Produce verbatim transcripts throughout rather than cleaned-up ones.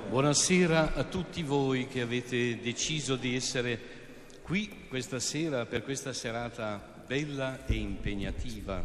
Buonasera a tutti voi che avete deciso di essere qui questa sera per questa serata bella e impegnativa.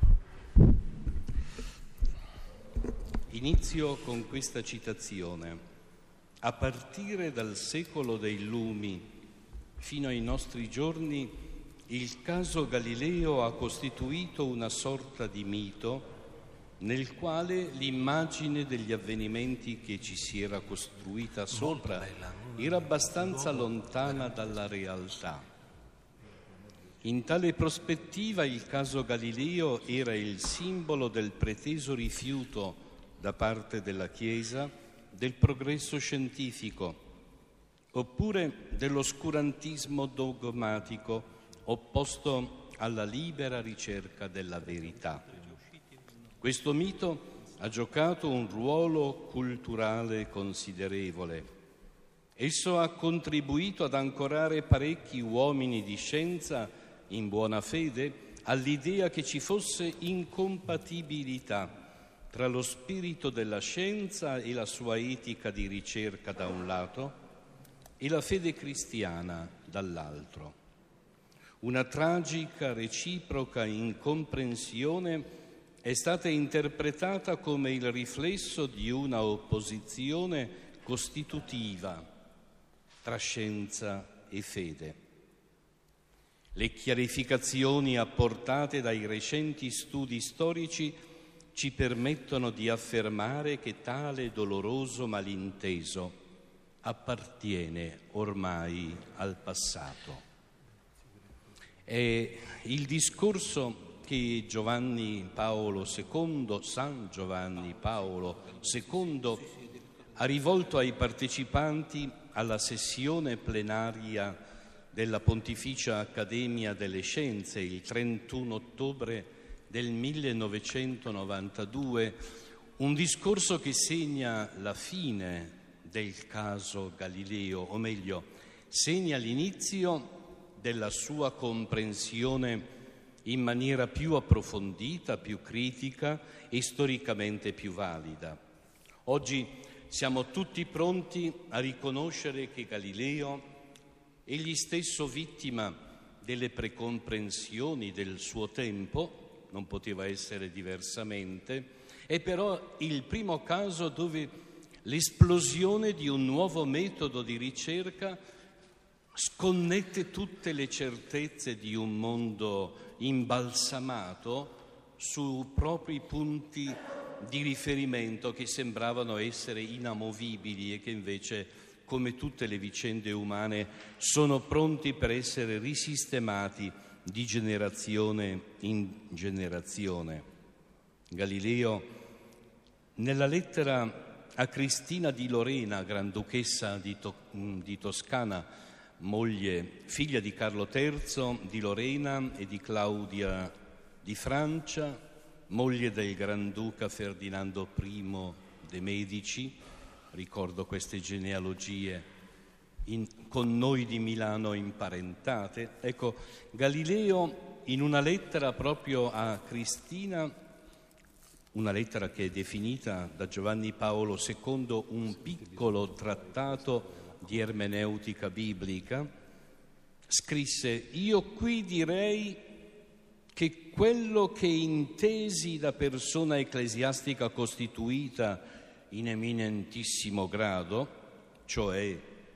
Inizio con questa citazione. A partire dal secolo dei Lumi fino ai nostri giorni, il caso Galileo ha costituito una sorta di mito nel quale l'immagine degli avvenimenti che ci si era costruita sopra era abbastanza lontana dalla realtà. In tale prospettiva il caso Galileo era il simbolo del preteso rifiuto da parte della Chiesa del progresso scientifico, oppure dell'oscurantismo dogmatico opposto alla libera ricerca della verità. Questo mito ha giocato un ruolo culturale considerevole. Esso ha contribuito ad ancorare parecchi uomini di scienza in buona fede all'idea che ci fosse incompatibilità tra lo spirito della scienza e la sua etica di ricerca da un lato e la fede cristiana dall'altro. Una tragica reciproca incomprensione è stata interpretata come il riflesso di una opposizione costitutiva tra scienza e fede. Le chiarificazioni apportate dai recenti studi storici ci permettono di affermare che tale doloroso malinteso appartiene ormai al passato. È il discorso che Giovanni Paolo secondo, San Giovanni Paolo secondo, ha rivolto ai partecipanti alla sessione plenaria della Pontificia Accademia delle Scienze il trentuno ottobre del millenovecentonovantadue, un discorso che segna la fine del caso Galileo, o meglio, segna l'inizio della sua comprensione in maniera più approfondita, più critica e storicamente più valida. Oggi siamo tutti pronti a riconoscere che Galileo, egli stesso vittima delle precomprensioni del suo tempo, non poteva essere diversamente, è però il primo caso dove l'esplosione di un nuovo metodo di ricerca sconnette tutte le certezze di un mondo imbalsamato su propri punti di riferimento che sembravano essere inamovibili e che invece, come tutte le vicende umane, sono pronti per essere risistemati di generazione in generazione. Galileo, nella lettera a Cristina di Lorena, Granduchessa di, to- di Toscana, moglie, figlia di Carlo terzo di Lorena e di Claudia di Francia, moglie del Granduca Ferdinando primo de' Medici, ricordo queste genealogie in, con noi di Milano imparentate. Ecco, Galileo in una lettera proprio a Cristina, una lettera che è definita da Giovanni Paolo secondo un piccolo trattato di ermeneutica biblica, scrisse: io qui direi che quello che intesi da persona ecclesiastica costituita in eminentissimo grado, cioè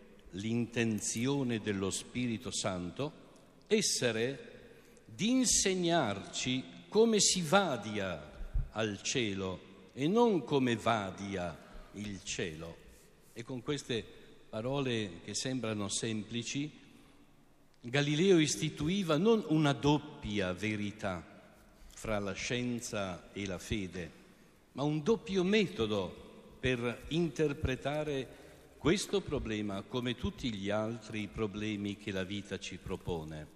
l'intenzione dello Spirito Santo, essere di insegnarci come si vadia al cielo e non come vadia il cielo. E con queste parole che sembrano semplici, Galileo istituiva non una doppia verità fra la scienza e la fede, ma un doppio metodo per interpretare questo problema come tutti gli altri problemi che la vita ci propone.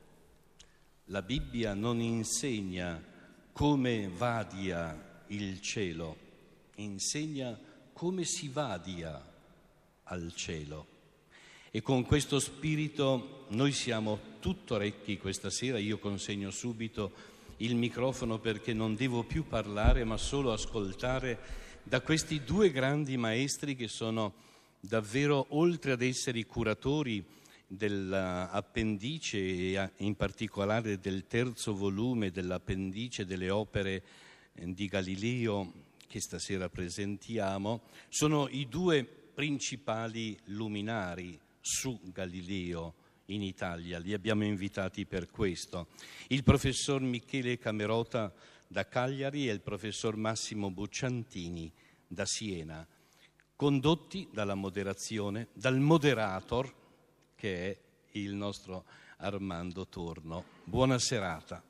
La Bibbia non insegna come vadia il cielo, insegna come si vadia al cielo. E con questo spirito noi siamo tutto orecchi questa sera. Io consegno subito il microfono perché non devo più parlare ma solo ascoltare da questi due grandi maestri che sono davvero, oltre ad essere i curatori dell'appendice e in particolare del terzo volume dell'appendice delle opere di Galileo che stasera presentiamo, sono i due principali luminari su Galileo in Italia. Li abbiamo invitati per questo. Il professor Michele Camerota da Cagliari e il professor Massimo Bucciantini da Siena, condotti dalla moderazione, dal moderator che è il nostro Armando Torno. Buona serata.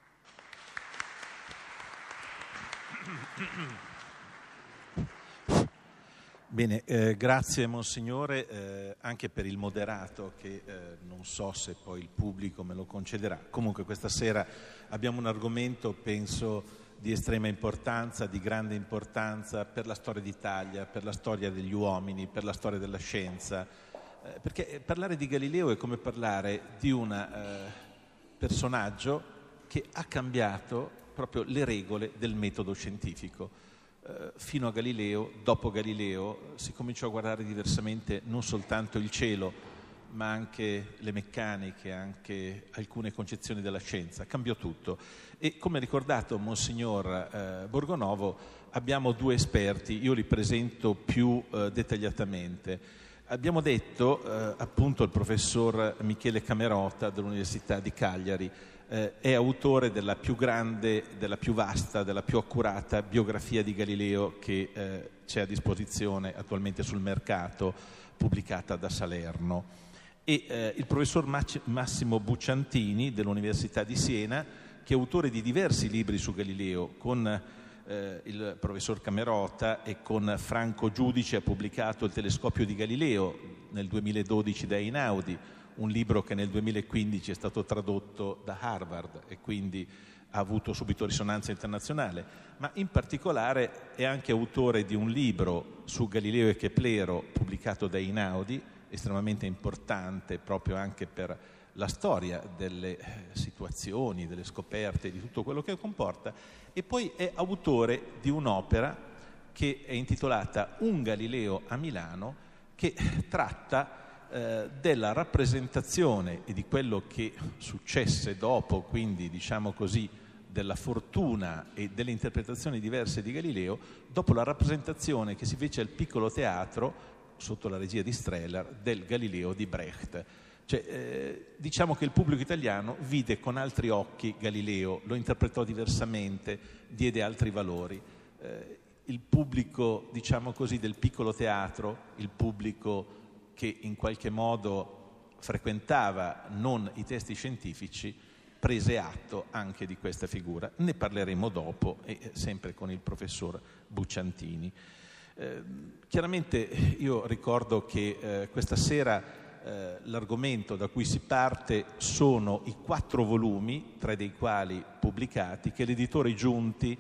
Bene, eh, grazie Monsignore eh, anche per il moderato che eh, non so se poi il pubblico me lo concederà. Comunque questa sera abbiamo un argomento, penso, di estrema importanza, di grande importanza per la storia d'Italia, per la storia degli uomini, per la storia della scienza, eh, perché parlare di Galileo è come parlare di un eh, personaggio che ha cambiato proprio le regole del metodo scientifico. Fino a Galileo, dopo Galileo, si cominciò a guardare diversamente non soltanto il cielo, ma anche le meccaniche, anche alcune concezioni della scienza. Cambiò tutto. E come ha ricordato Monsignor eh, Borgonovo, abbiamo due esperti, io li presento più eh, dettagliatamente. Abbiamo detto, eh, appunto, il professor Michele Camerota dell'Università di Cagliari, Eh, è autore della più grande, della più vasta, della più accurata biografia di Galileo che eh, c'è a disposizione attualmente sul mercato, pubblicata da Salerno. E eh, il professor Massimo Bucciantini dell'Università di Siena, che è autore di diversi libri su Galileo, con eh, il professor Camerota e con Franco Giudice ha pubblicato Il telescopio di Galileo nel duemiladodici da Einaudi, un libro che nel duemilaquindici è stato tradotto da Harvard e quindi ha avuto subito risonanza internazionale, ma in particolare è anche autore di un libro su Galileo e Keplero pubblicato da Einaudi, estremamente importante proprio anche per la storia delle situazioni, delle scoperte, di tutto quello che comporta, e poi è autore di un'opera che è intitolata Un Galileo a Milano, che tratta Eh, della rappresentazione e di quello che successe dopo, quindi diciamo così della fortuna e delle interpretazioni diverse di Galileo, dopo la rappresentazione che si fece al Piccolo Teatro sotto la regia di Streller del Galileo di Brecht. Cioè, eh, diciamo che il pubblico italiano vide con altri occhi Galileo, lo interpretò diversamente, diede altri valori. Eh, il pubblico, diciamo così, del Piccolo Teatro, il pubblico che in qualche modo frequentava non i testi scientifici, prese atto anche di questa figura. Ne parleremo dopo, e sempre con il professor Bucciantini. Eh, chiaramente io ricordo che eh, questa sera eh, l'argomento da cui si parte sono i quattro volumi, tre dei quali pubblicati, che l'editore Giunti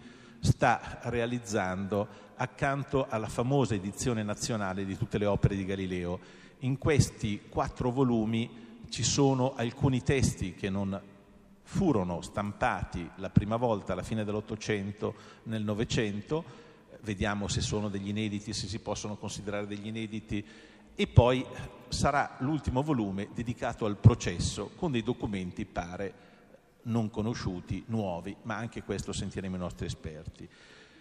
sta realizzando accanto alla famosa edizione nazionale di tutte le opere di Galileo. In questi quattro volumi ci sono alcuni testi che non furono stampati la prima volta alla fine dell'Ottocento, nel Novecento, vediamo se sono degli inediti, se si possono considerare degli inediti, e poi sarà l'ultimo volume dedicato al processo con dei documenti, pare, non conosciuti, nuovi, ma anche questo sentiremo i nostri esperti.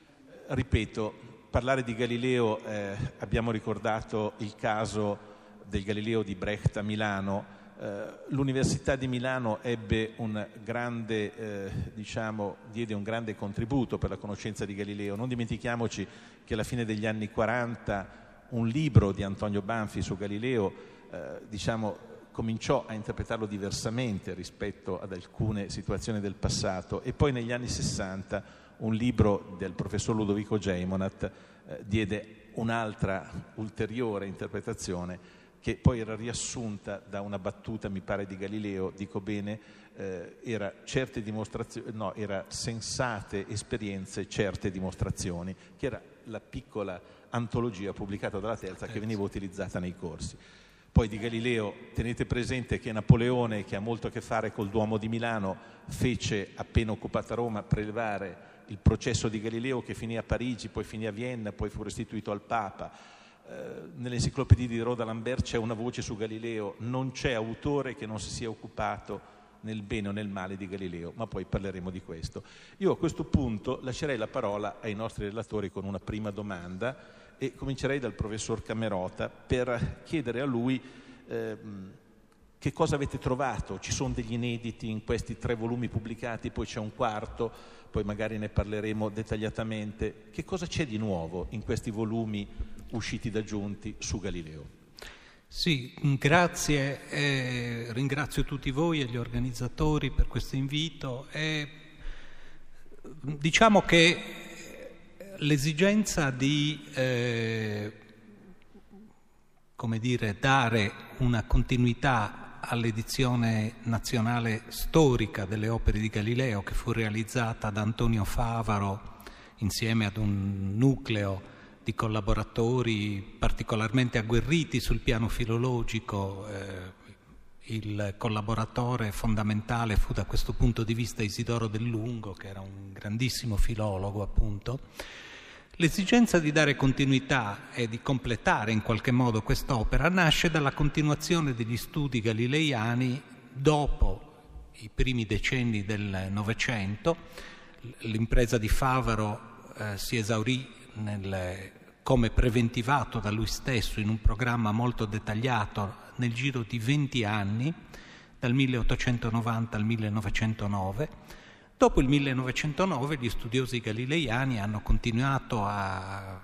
Ripeto, parlare di Galileo, eh, abbiamo ricordato il caso del Galileo di Brecht a Milano. Eh, l'Università di Milano ebbe un grande, eh, diciamo, diede un grande contributo per la conoscenza di Galileo. Non dimentichiamoci che alla fine degli anni quaranta un libro di Antonio Banfi su Galileo, eh, diciamo, cominciò a interpretarlo diversamente rispetto ad alcune situazioni del passato, e poi negli anni sessanta un libro del professor Ludovico Geimonat eh, diede un'altra ulteriore interpretazione, che poi era riassunta da una battuta, mi pare, di Galileo, dico bene, eh, era certe dimostrazioni, no, era sensate esperienze, certe dimostrazioni, che era la piccola antologia pubblicata dalla Terza che veniva utilizzata nei corsi. Poi di Galileo tenete presente che Napoleone, che ha molto a che fare col Duomo di Milano, fece, appena occupata Roma, prelevare il processo di Galileo, che finì a Parigi, poi finì a Vienna, poi fu restituito al Papa. eh, nell'enciclopedia di Roda Lambert c'è una voce su Galileo: non c'è autore che non si sia occupato nel bene o nel male di Galileo, ma poi parleremo di questo. Io a questo punto lascerei la parola ai nostri relatori con una prima domanda e comincerei dal professor Camerota per chiedere a lui eh, che cosa avete trovato. Ci sono degli inediti in questi tre volumi pubblicati, poi c'è un quarto, poi magari ne parleremo dettagliatamente. Che cosa c'è di nuovo in questi volumi usciti da Giunti su Galileo? Sì, grazie, eh, ringrazio tutti voi e gli organizzatori per questo invito. E diciamo che l'esigenza di eh, come dire, dare una continuità all'edizione nazionale storica delle opere di Galileo, che fu realizzata da Antonio Favaro insieme ad un nucleo di collaboratori particolarmente agguerriti sul piano filologico. Eh, il collaboratore fondamentale fu da questo punto di vista Isidoro Del Lungo, che era un grandissimo filologo, appunto. L'esigenza di dare continuità e di completare in qualche modo quest'opera nasce dalla continuazione degli studi galileiani dopo i primi decenni del Novecento. L'impresa di Favaro eh, si esaurì nel, come preventivato da lui stesso in un programma molto dettagliato nel giro di venti anni, dal milleottocentonovanta al millenovecentonove. Dopo il millenovecentonove gli studiosi galileiani hanno continuato a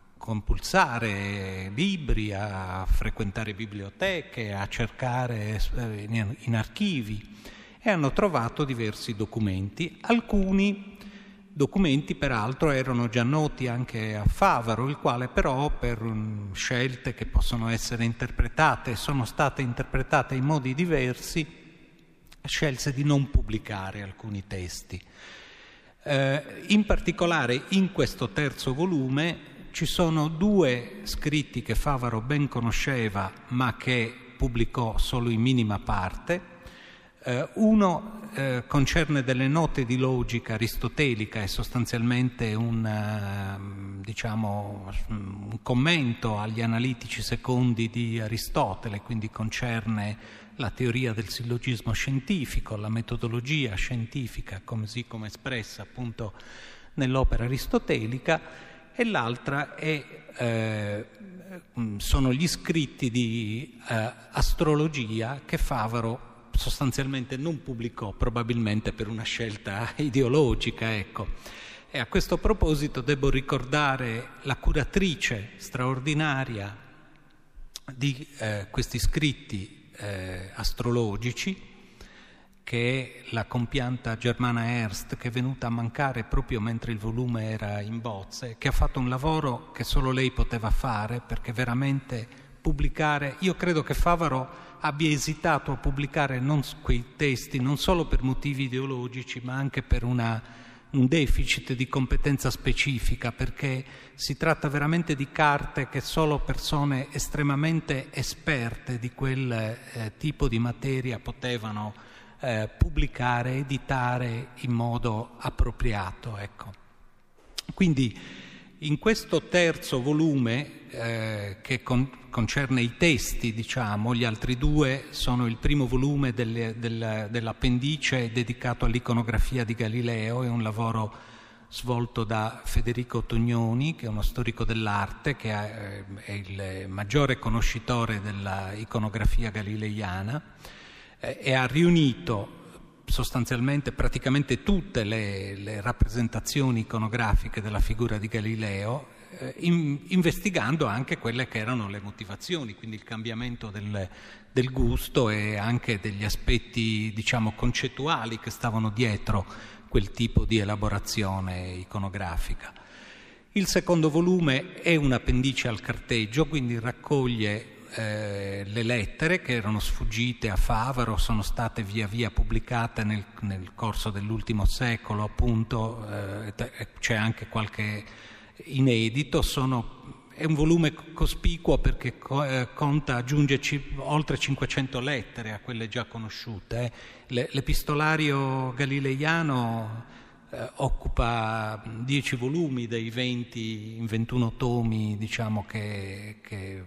compulsare libri, a frequentare biblioteche, a cercare in archivi e hanno trovato diversi documenti. Alcuni documenti peraltro erano già noti anche a Favaro, il quale però per scelte che possono essere interpretate, sono state interpretate in modi diversi, scelse di non pubblicare alcuni testi. Eh, in particolare in questo terzo volume ci sono due scritti che Favaro ben conosceva ma che pubblicò solo in minima parte. Eh, uno eh, concerne delle note di logica aristotelica, è sostanzialmente un, uh, diciamo, un commento agli analitici secondi di Aristotele, quindi concerne la teoria del sillogismo scientifico, la metodologia scientifica così come espressa appunto nell'opera aristotelica, e l'altra è, eh, sono gli scritti di eh, astrologia che Favaro sostanzialmente non pubblicò, probabilmente per una scelta ideologica, ecco. E a questo proposito devo ricordare la curatrice straordinaria di eh, questi scritti Eh, astrologici, che è la compianta Germana Ernst, che è venuta a mancare proprio mentre il volume era in bozze, che ha fatto un lavoro che solo lei poteva fare, perché veramente pubblicare, io credo che Favaro abbia esitato a pubblicare non quei testi non solo per motivi ideologici ma anche per una un deficit di competenza specifica, perché si tratta veramente di carte che solo persone estremamente esperte di quel eh, tipo di materia potevano eh, pubblicare, editare in modo appropriato, ecco. Quindi in questo terzo volume eh, che con, concerne i testi, diciamo, gli altri due sono il primo volume delle, del, dell'appendice dedicato all'iconografia di Galileo, è un lavoro svolto da Federico Tognoni, che è uno storico dell'arte, che è, è il maggiore conoscitore della iconografia galileiana eh, e ha riunito sostanzialmente praticamente tutte le, le rappresentazioni iconografiche della figura di Galileo, eh, in, investigando anche quelle che erano le motivazioni, quindi il cambiamento del, del gusto e anche degli aspetti, diciamo, concettuali che stavano dietro quel tipo di elaborazione iconografica. Il secondo volume è un appendice al carteggio, quindi raccoglie Eh, le lettere che erano sfuggite a Favaro, sono state via via pubblicate nel, nel corso dell'ultimo secolo, appunto, eh, c'è anche qualche inedito. Sono, è un volume cospicuo perché co, eh, conta, aggiunge ci, oltre cinquecento lettere a quelle già conosciute. Eh. Le, l'epistolario galileiano eh, occupa dieci volumi dei venti, in ventuno tomi, diciamo, che, che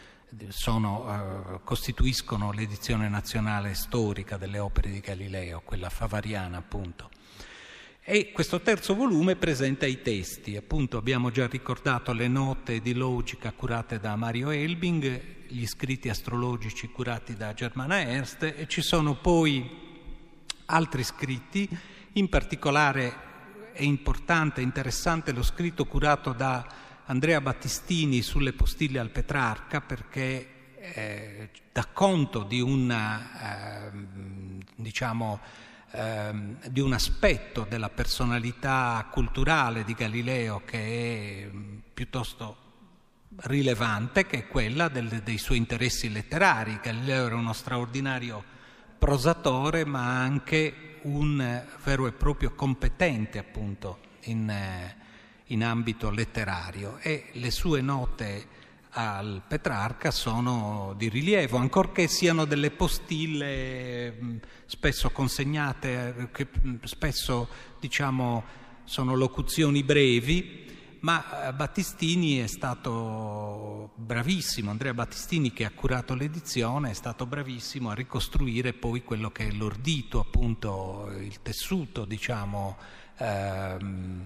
sono, eh, costituiscono l'edizione nazionale storica delle opere di Galileo, quella favariana appunto. E questo terzo volume presenta i testi, appunto abbiamo già ricordato le note di logica curate da Mario Elbing, gli scritti astrologici curati da Germana Ernst, e ci sono poi altri scritti, in particolare è importante, interessante lo scritto curato da Andrea Battistini sulle postille al Petrarca, perché eh, dà conto di una, eh, diciamo, eh, di un aspetto della personalità culturale di Galileo che è piuttosto rilevante, che è quella del, dei suoi interessi letterari. Galileo era uno straordinario prosatore, ma anche un vero e proprio competente appunto in, in ambito letterario, e le sue note al Petrarca sono di rilievo, ancorché siano delle postille spesso consegnate, che spesso diciamo sono locuzioni brevi, ma Battistini è stato bravissimo, Andrea Battistini, che ha curato l'edizione, è stato bravissimo a ricostruire poi quello che è l'ordito, appunto il tessuto, diciamo, ehm,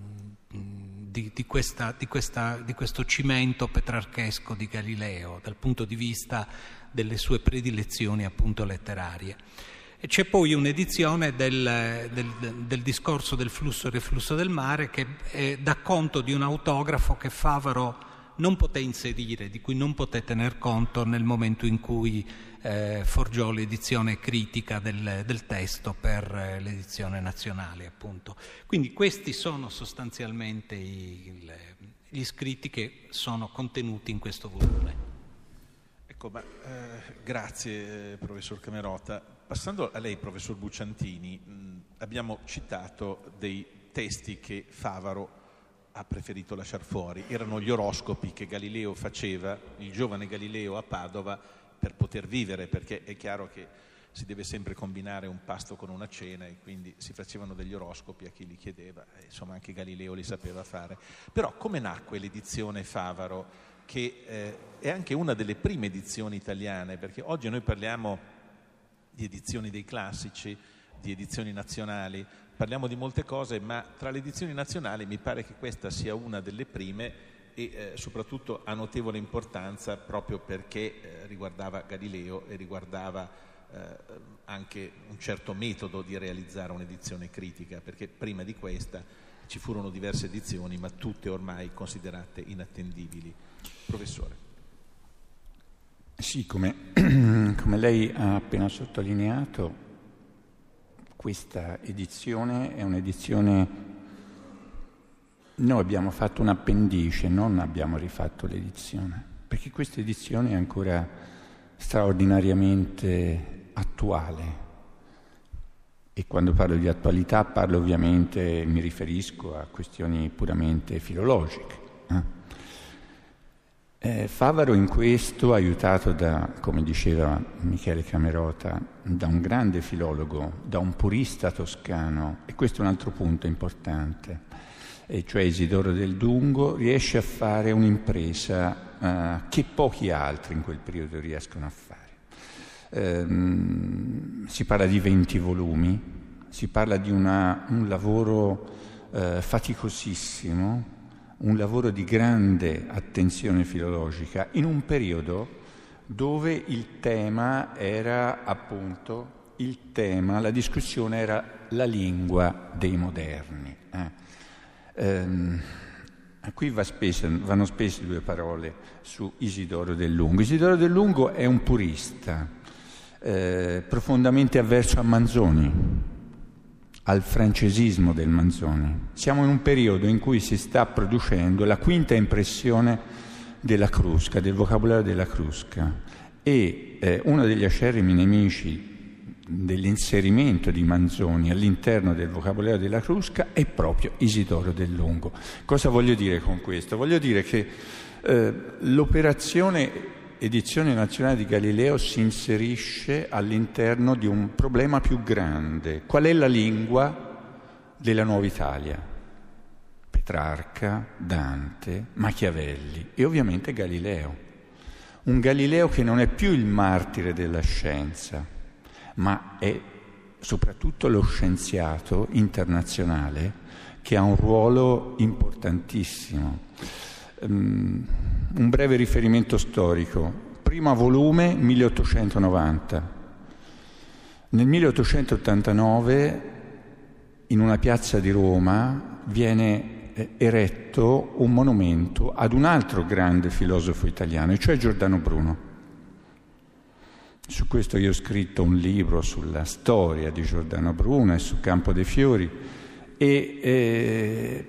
di, di, questa, di, questa, di questo cimento petrarchesco di Galileo, dal punto di vista delle sue predilezioni appunto letterarie. E c'è poi un'edizione del, del, del discorso del flusso e reflusso del mare, che eh, dà conto di un autografo che Favaro non poté inserire, di cui non poté tener conto nel momento in cui eh, forgiò l'edizione critica del, del testo per eh, l'edizione nazionale, appunto. Quindi questi sono sostanzialmente i, le, gli scritti che sono contenuti in questo volume. Ecco, ma eh, grazie eh, professor Camerota. Passando a lei, professor Bucciantini, mh, abbiamo citato dei testi che Favaro ha preferito lasciar fuori. Erano gli oroscopi che Galileo faceva, il giovane Galileo a Padova, per poter vivere, perché è chiaro che si deve sempre combinare un pasto con una cena, e quindi si facevano degli oroscopi a chi li chiedeva, e insomma anche Galileo li sapeva fare. Però come nacque l'edizione Favaro, che eh, è anche una delle prime edizioni italiane, perché oggi noi parliamo di edizioni dei classici, di edizioni nazionali, parliamo di molte cose, ma tra le edizioni nazionali mi pare che questa sia una delle prime, e eh, soprattutto ha notevole importanza proprio perché eh, riguardava Galileo e riguardava eh, anche un certo metodo di realizzare un'edizione critica, perché prima di questa ci furono diverse edizioni, ma tutte ormai considerate inattendibili. Professore. Sì, come, come lei ha appena sottolineato, questa edizione è un'edizione, noi abbiamo fatto un appendice, non abbiamo rifatto l'edizione, perché questa edizione è ancora straordinariamente attuale. E quando parlo di attualità parlo ovviamente, mi riferisco a questioni puramente filologiche. Eh? Eh, Favaro in questo, aiutato da, come diceva Michele Camerota, da un grande filologo, da un purista toscano, e questo è un altro punto importante, e cioè Isidoro del Dungo, riesce a fare un'impresa eh, che pochi altri in quel periodo riescono a fare. Eh, si parla di venti volumi, si parla di una, un lavoro eh, faticosissimo, un lavoro di grande attenzione filologica, in un periodo dove il tema era appunto, il tema, la discussione era la lingua dei moderni. Eh. Ehm, qui va spesa, vanno spese due parole su Isidoro del Lungo. Isidoro del Lungo è un purista, eh, profondamente avverso a Manzoni, al francesismo del Manzoni. Siamo in un periodo in cui si sta producendo la quinta impressione della Crusca, del vocabolario della Crusca, e eh, uno degli acerrimi nemici dell'inserimento di Manzoni all'interno del vocabolario della Crusca è proprio Isidoro del Lungo. Cosa voglio dire con questo? Voglio dire che eh, l'operazione Edizione Nazionale di Galileo si inserisce all'interno di un problema più grande. Qual è la lingua della nuova Italia: Petrarca, Dante, Machiavelli e ovviamente Galileo. Un Galileo che non è più il martire della scienza, ma è soprattutto lo scienziato internazionale che ha un ruolo importantissimo. Um, un breve riferimento storico. Primo volume, milleottocentonovanta. Nel milleottocentottantanove, in una piazza di Roma, viene eh, eretto un monumento ad un altro grande filosofo italiano, e cioè Giordano Bruno. Su questo io ho scritto un libro sulla storia di Giordano Bruno e su Campo dei Fiori, e eh,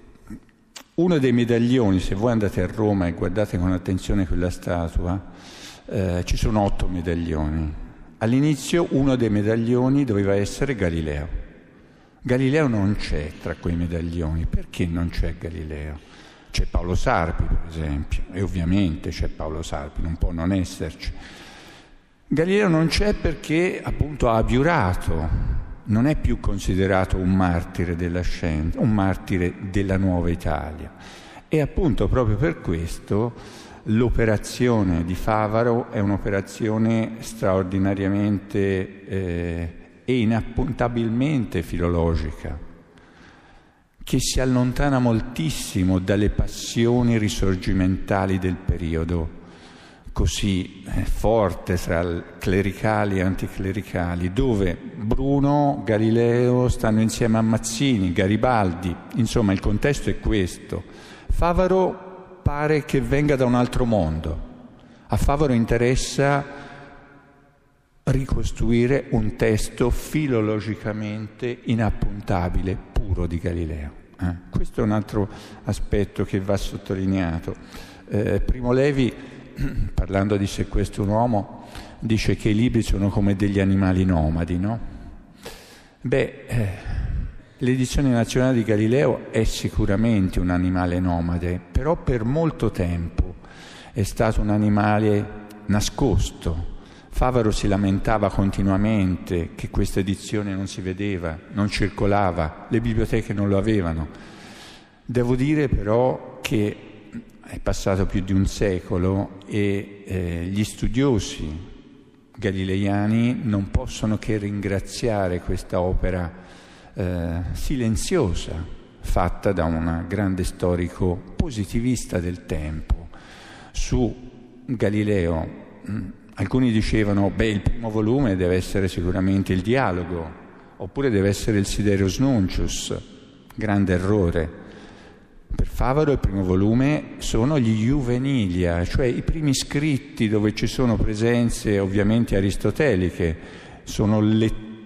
uno dei medaglioni, se voi andate a Roma e guardate con attenzione quella statua, eh, ci sono otto medaglioni. All'inizio uno dei medaglioni doveva essere Galileo. Galileo non c'è tra quei medaglioni. Perché non c'è Galileo? C'è Paolo Sarpi, per esempio, e ovviamente c'è Paolo Sarpi, non può non esserci. Galileo non c'è perché appunto ha abiurato, non è più considerato un martire della scienza, un martire della nuova Italia. E appunto proprio per questo l'operazione di Favaro è un'operazione straordinariamente eh, e inappuntabilmente filologica, che si allontana moltissimo dalle passioni risorgimentali del periodo, così eh, forte tra clericali e anticlericali, dove Bruno, Galileo stanno insieme a Mazzini, Garibaldi, insomma il contesto è questo. Favaro pare che venga da un altro mondo. A Favaro interessa ricostruire un testo filologicamente inappuntabile, puro di Galileo. Eh? Questo è un altro aspetto che va sottolineato. Eh, Primo Levi, parlando di Se questo un uomo, dice che i libri sono come degli animali nomadi, no? Beh, eh, l'edizione nazionale di Galileo è sicuramente un animale nomade, però per molto tempo è stato un animale nascosto. Favaro si lamentava continuamente che questa edizione non si vedeva, non circolava, le biblioteche non lo avevano. Devo dire però che è passato più di un secolo e eh, gli studiosi galileiani non possono che ringraziare questa opera eh, silenziosa fatta da un grande storico positivista del tempo. Su Galileo mh, alcuni dicevano, beh, il primo volume deve essere sicuramente il dialogo, oppure deve essere il Sidereus Nuncius. Grande errore. Per Favaro il primo volume sono gli Juvenilia, cioè i primi scritti dove ci sono presenze ovviamente aristoteliche, sono le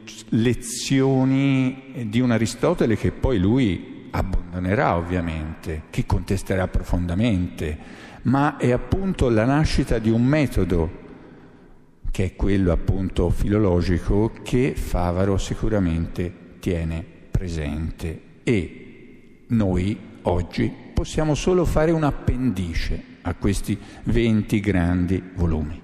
lezioni di un Aristotele che poi lui abbandonerà ovviamente, che contesterà profondamente, ma è appunto la nascita di un metodo che è quello appunto filologico che Favaro sicuramente tiene presente, e noi oggi possiamo solo fare un appendice a questi venti grandi volumi.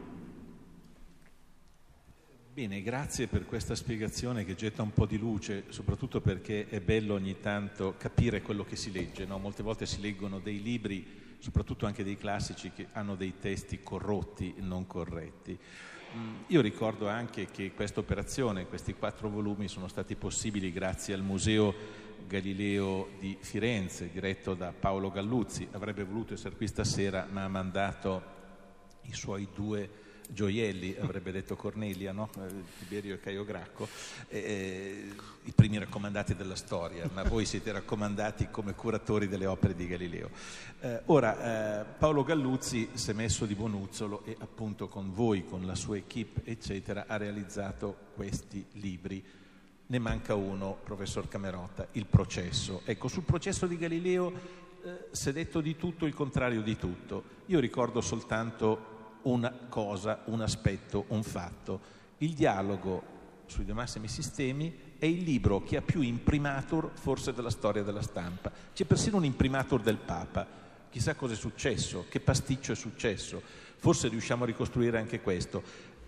Bene, grazie per questa spiegazione che getta un po' di luce, soprattutto perché è bello ogni tanto capire quello che si legge, no? Molte volte si leggono dei libri, soprattutto anche dei classici, che hanno dei testi corrotti, non corretti. Io ricordo anche che questa operazione, questi quattro volumi, sono stati possibili grazie al Museo Galileo di Firenze, diretto da Paolo Galluzzi. Avrebbe voluto essere qui stasera, ma ha mandato i suoi due gioielli, avrebbe detto Cornelia, no? Tiberio e Caio Gracco, eh, i primi raccomandati della storia, ma voi siete raccomandati come curatori delle opere di Galileo. Eh, ora, eh, Paolo Galluzzi si è messo di Bonuzzolo e appunto con voi, con la sua equipe, eccetera, ha realizzato questi libri. Ne manca uno, professor Camerotta, il processo. Ecco, sul processo di Galileo eh, si è detto di tutto il contrario di tutto. Io ricordo soltanto una cosa, un aspetto, un fatto. Il dialogo sui due massimi sistemi è il libro che ha più imprimatur forse della storia della stampa. C'è persino un imprimatur del Papa. Chissà cosa è successo, che pasticcio è successo. Forse riusciamo a ricostruire anche questo.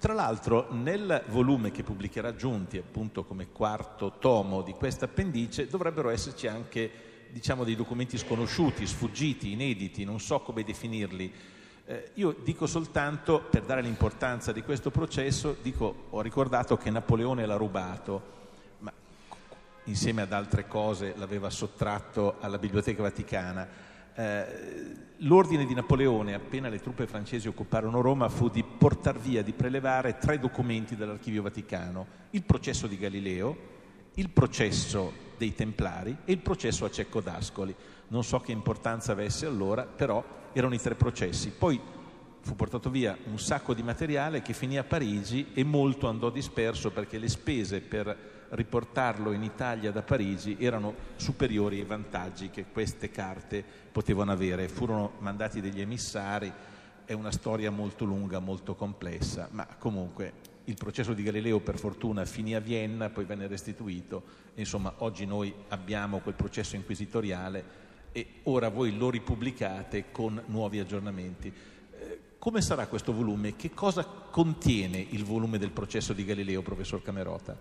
Tra l'altro nel volume che pubblicherà Giunti, appunto come quarto tomo di questa appendice, dovrebbero esserci anche, diciamo, dei documenti sconosciuti, sfuggiti, inediti, non so come definirli. Eh, io dico soltanto, per dare l'importanza di questo processo, dico, ho ricordato che Napoleone l'ha rubato, ma insieme ad altre cose l'aveva sottratto alla Biblioteca Vaticana. Eh, l'ordine di Napoleone, appena le truppe francesi occuparono Roma, fu di portar via, di prelevare tre documenti dall'Archivio Vaticano: il processo di Galileo, il processo dei Templari e il processo a Cecco d'Ascoli. Non so che importanza avesse allora, però erano i tre processi. Poi fu portato via un sacco di materiale che finì a Parigi e molto andò disperso perché le spese per riportarlo in Italia da Parigi erano superiori ai vantaggi che queste carte potevano avere. Furono mandati degli emissari, è una storia molto lunga, molto complessa, ma comunque il processo di Galileo per fortuna finì a Vienna, poi venne restituito, insomma oggi noi abbiamo quel processo inquisitoriale e ora voi lo ripubblicate con nuovi aggiornamenti. Eh, come sarà questo volume? Che cosa contiene il volume del processo di Galileo, professor Camerota?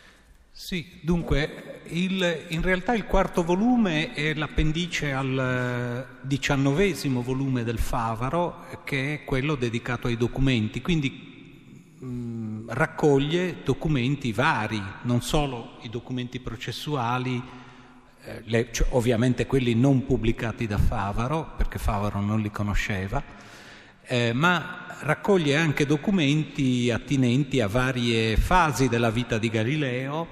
Sì, dunque, il, in realtà il quarto volume è l'appendice al diciannovesimo volume del Favaro, che è quello dedicato ai documenti, quindi mh, raccoglie documenti vari, non solo i documenti processuali, eh, le, cioè, ovviamente quelli non pubblicati da Favaro, perché Favaro non li conosceva, eh, ma raccoglie anche documenti attinenti a varie fasi della vita di Galileo,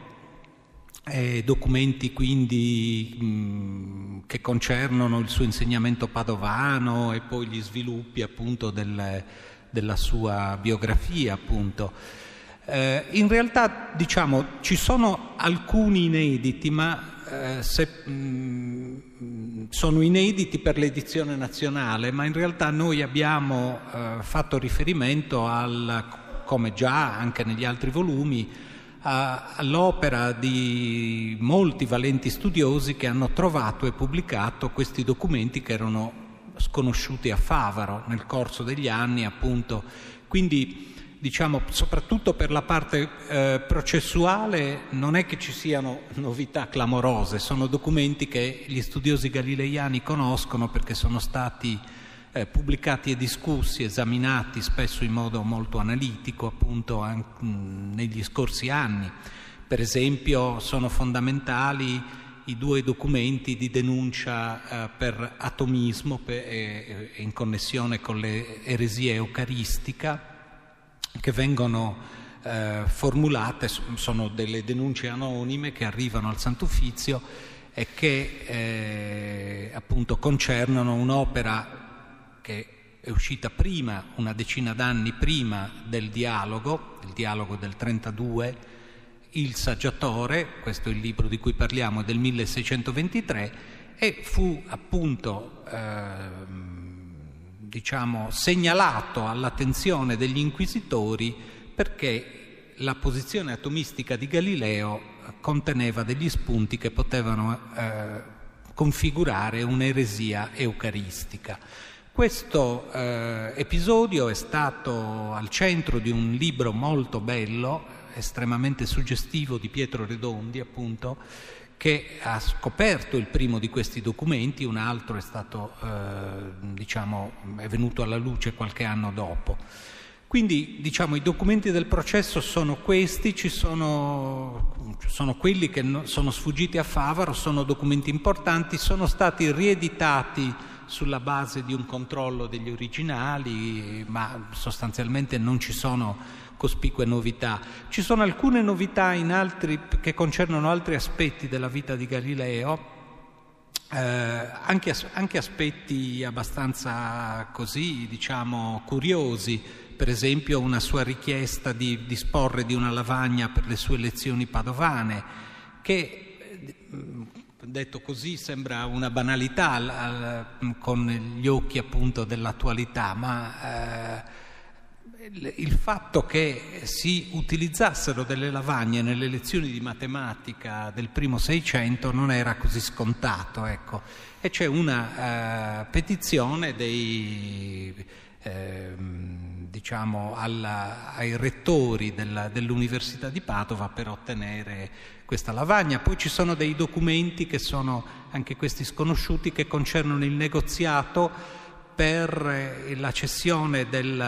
Eh, documenti quindi mh, che concernono il suo insegnamento padovano e poi gli sviluppi appunto del, della sua biografia appunto. Eh, in realtà diciamo ci sono alcuni inediti, ma eh, se, mh, sono inediti per l'edizione nazionale, ma in realtà noi abbiamo eh, fatto riferimento al, come già anche negli altri volumi, all'opera di molti valenti studiosi che hanno trovato e pubblicato questi documenti che erano sconosciuti a Favaro nel corso degli anni appunto. Quindi diciamo soprattutto per la parte eh, processuale non è che ci siano novità clamorose, sono documenti che gli studiosi galileiani conoscono perché sono stati Eh, pubblicati e discussi, esaminati spesso in modo molto analitico appunto anche, mh, negli scorsi anni. Per esempio sono fondamentali i due documenti di denuncia eh, per atomismo per, eh, in connessione con le eresie eucaristica che vengono eh, formulate, sono delle denunce anonime che arrivano al Sant'Uffizio e che eh, appunto concernono un'opera che è uscita prima, una decina d'anni prima del dialogo, il dialogo del trentadue, Il Saggiatore, questo è il libro di cui parliamo, è del milleseicentoventitré, e fu appunto eh, diciamo segnalato all'attenzione degli inquisitori perché la posizione atomistica di Galileo conteneva degli spunti che potevano eh, configurare un'eresia eucaristica. Questo eh, episodio è stato al centro di un libro molto bello, estremamente suggestivo, di Pietro Redondi, appunto, che ha scoperto il primo di questi documenti, un altro è stato, eh, diciamo, è venuto alla luce qualche anno dopo. Quindi, diciamo, i documenti del processo sono questi, ci sono, sono quelli che no, sono sfuggiti a Favaro, sono documenti importanti, sono stati rieditati sulla base di un controllo degli originali, ma sostanzialmente non ci sono cospicue novità. Ci sono alcune novità in altri, che concernono altri aspetti della vita di Galileo, eh, anche, anche aspetti abbastanza così, diciamo, curiosi. Per esempio una sua richiesta di disporre di una lavagna per le sue lezioni padovane, che detto così sembra una banalità al, al, con gli occhi appunto dell'attualità, ma eh, il, il fatto che si utilizzassero delle lavagne nelle lezioni di matematica del primo Seicento non era così scontato, ecco. E c'è una uh, petizione dei eh, diciamo, alla, ai rettori della, dell'Università di Padova per ottenere questa lavagna. Poi ci sono dei documenti che sono anche questi sconosciuti, che concernono il negoziato per la cessione del,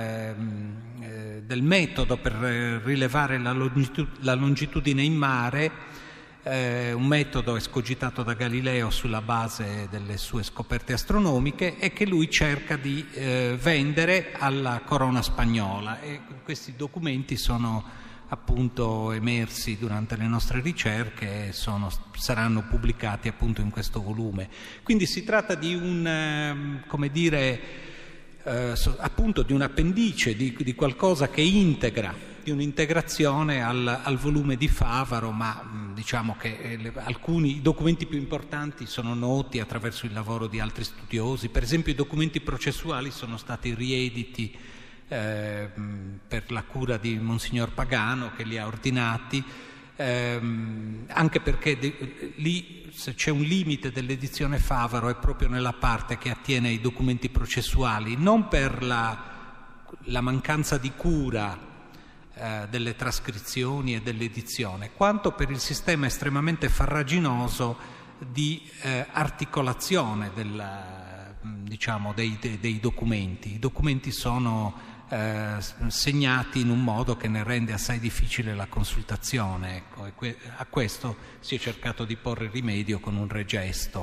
eh, del metodo per rilevare la, longitud- la longitudine in mare, eh, un metodo escogitato da Galileo sulla base delle sue scoperte astronomiche, e che lui cerca di eh, vendere alla corona spagnola. E questi documenti sono appunto emersi durante le nostre ricerche e sono, saranno pubblicati appunto in questo volume. Quindi si tratta di un, come dire, eh, appunto di un appendice, di, di qualcosa che integra, di un'integrazione al, al volume di Favaro, ma diciamo che le, alcuni documenti più importanti sono noti attraverso il lavoro di altri studiosi. Per esempio i documenti processuali sono stati riediti Eh, per la cura di Monsignor Pagano, che li ha ordinati, ehm, anche perché de- lì se c'è un limite dell'edizione Favaro è proprio nella parte che attiene ai documenti processuali, non per la, la mancanza di cura eh, delle trascrizioni e dell'edizione, quanto per il sistema estremamente farraginoso di eh, articolazione della, diciamo, dei, dei, dei documenti. I documenti sono Eh, segnati in un modo che ne rende assai difficile la consultazione, ecco, e que- a questo si è cercato di porre rimedio con un regesto.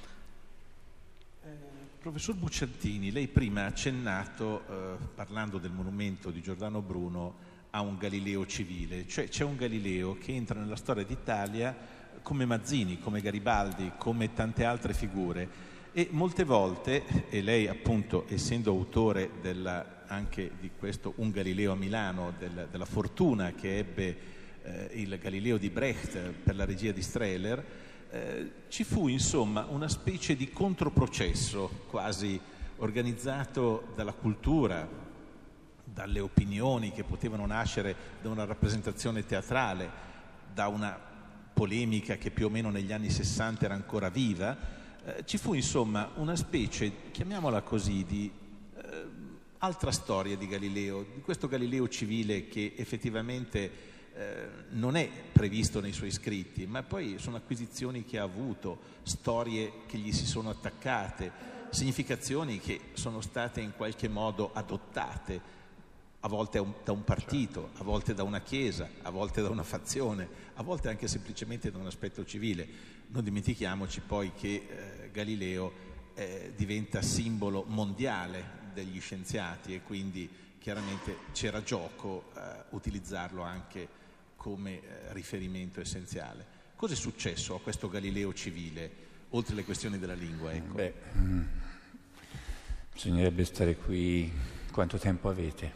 Eh, professor Bucciantini, lei prima ha accennato, eh, parlando del monumento di Giordano Bruno, a un Galileo civile, cioè c'è un Galileo che entra nella storia d'Italia come Mazzini, come Garibaldi, come tante altre figure, e molte volte, e lei appunto essendo autore della anche di questo Un Galileo a Milano, del, della fortuna che ebbe eh, il Galileo di Brecht per la regia di Strehler, eh, ci fu insomma una specie di controprocesso quasi organizzato dalla cultura, dalle opinioni che potevano nascere da una rappresentazione teatrale, da una polemica che più o meno negli anni sessanta era ancora viva. Eh, ci fu insomma una specie, chiamiamola così, di altra storia di Galileo, di questo Galileo civile che effettivamente eh, non è previsto nei suoi scritti, ma poi sono acquisizioni che ha avuto, storie che gli si sono attaccate, significazioni che sono state in qualche modo adottate, a volte da un partito, a volte da una chiesa, a volte da una fazione, a volte anche semplicemente da un aspetto civile. Non dimentichiamoci poi che eh, Galileo eh, diventa simbolo mondiale degli scienziati, e quindi chiaramente c'era gioco eh, utilizzarlo anche come eh, riferimento essenziale. Cosa è successo a questo Galileo civile, oltre alle questioni della lingua? Ecco. Beh, mh, bisognerebbe stare qui. Quanto tempo avete?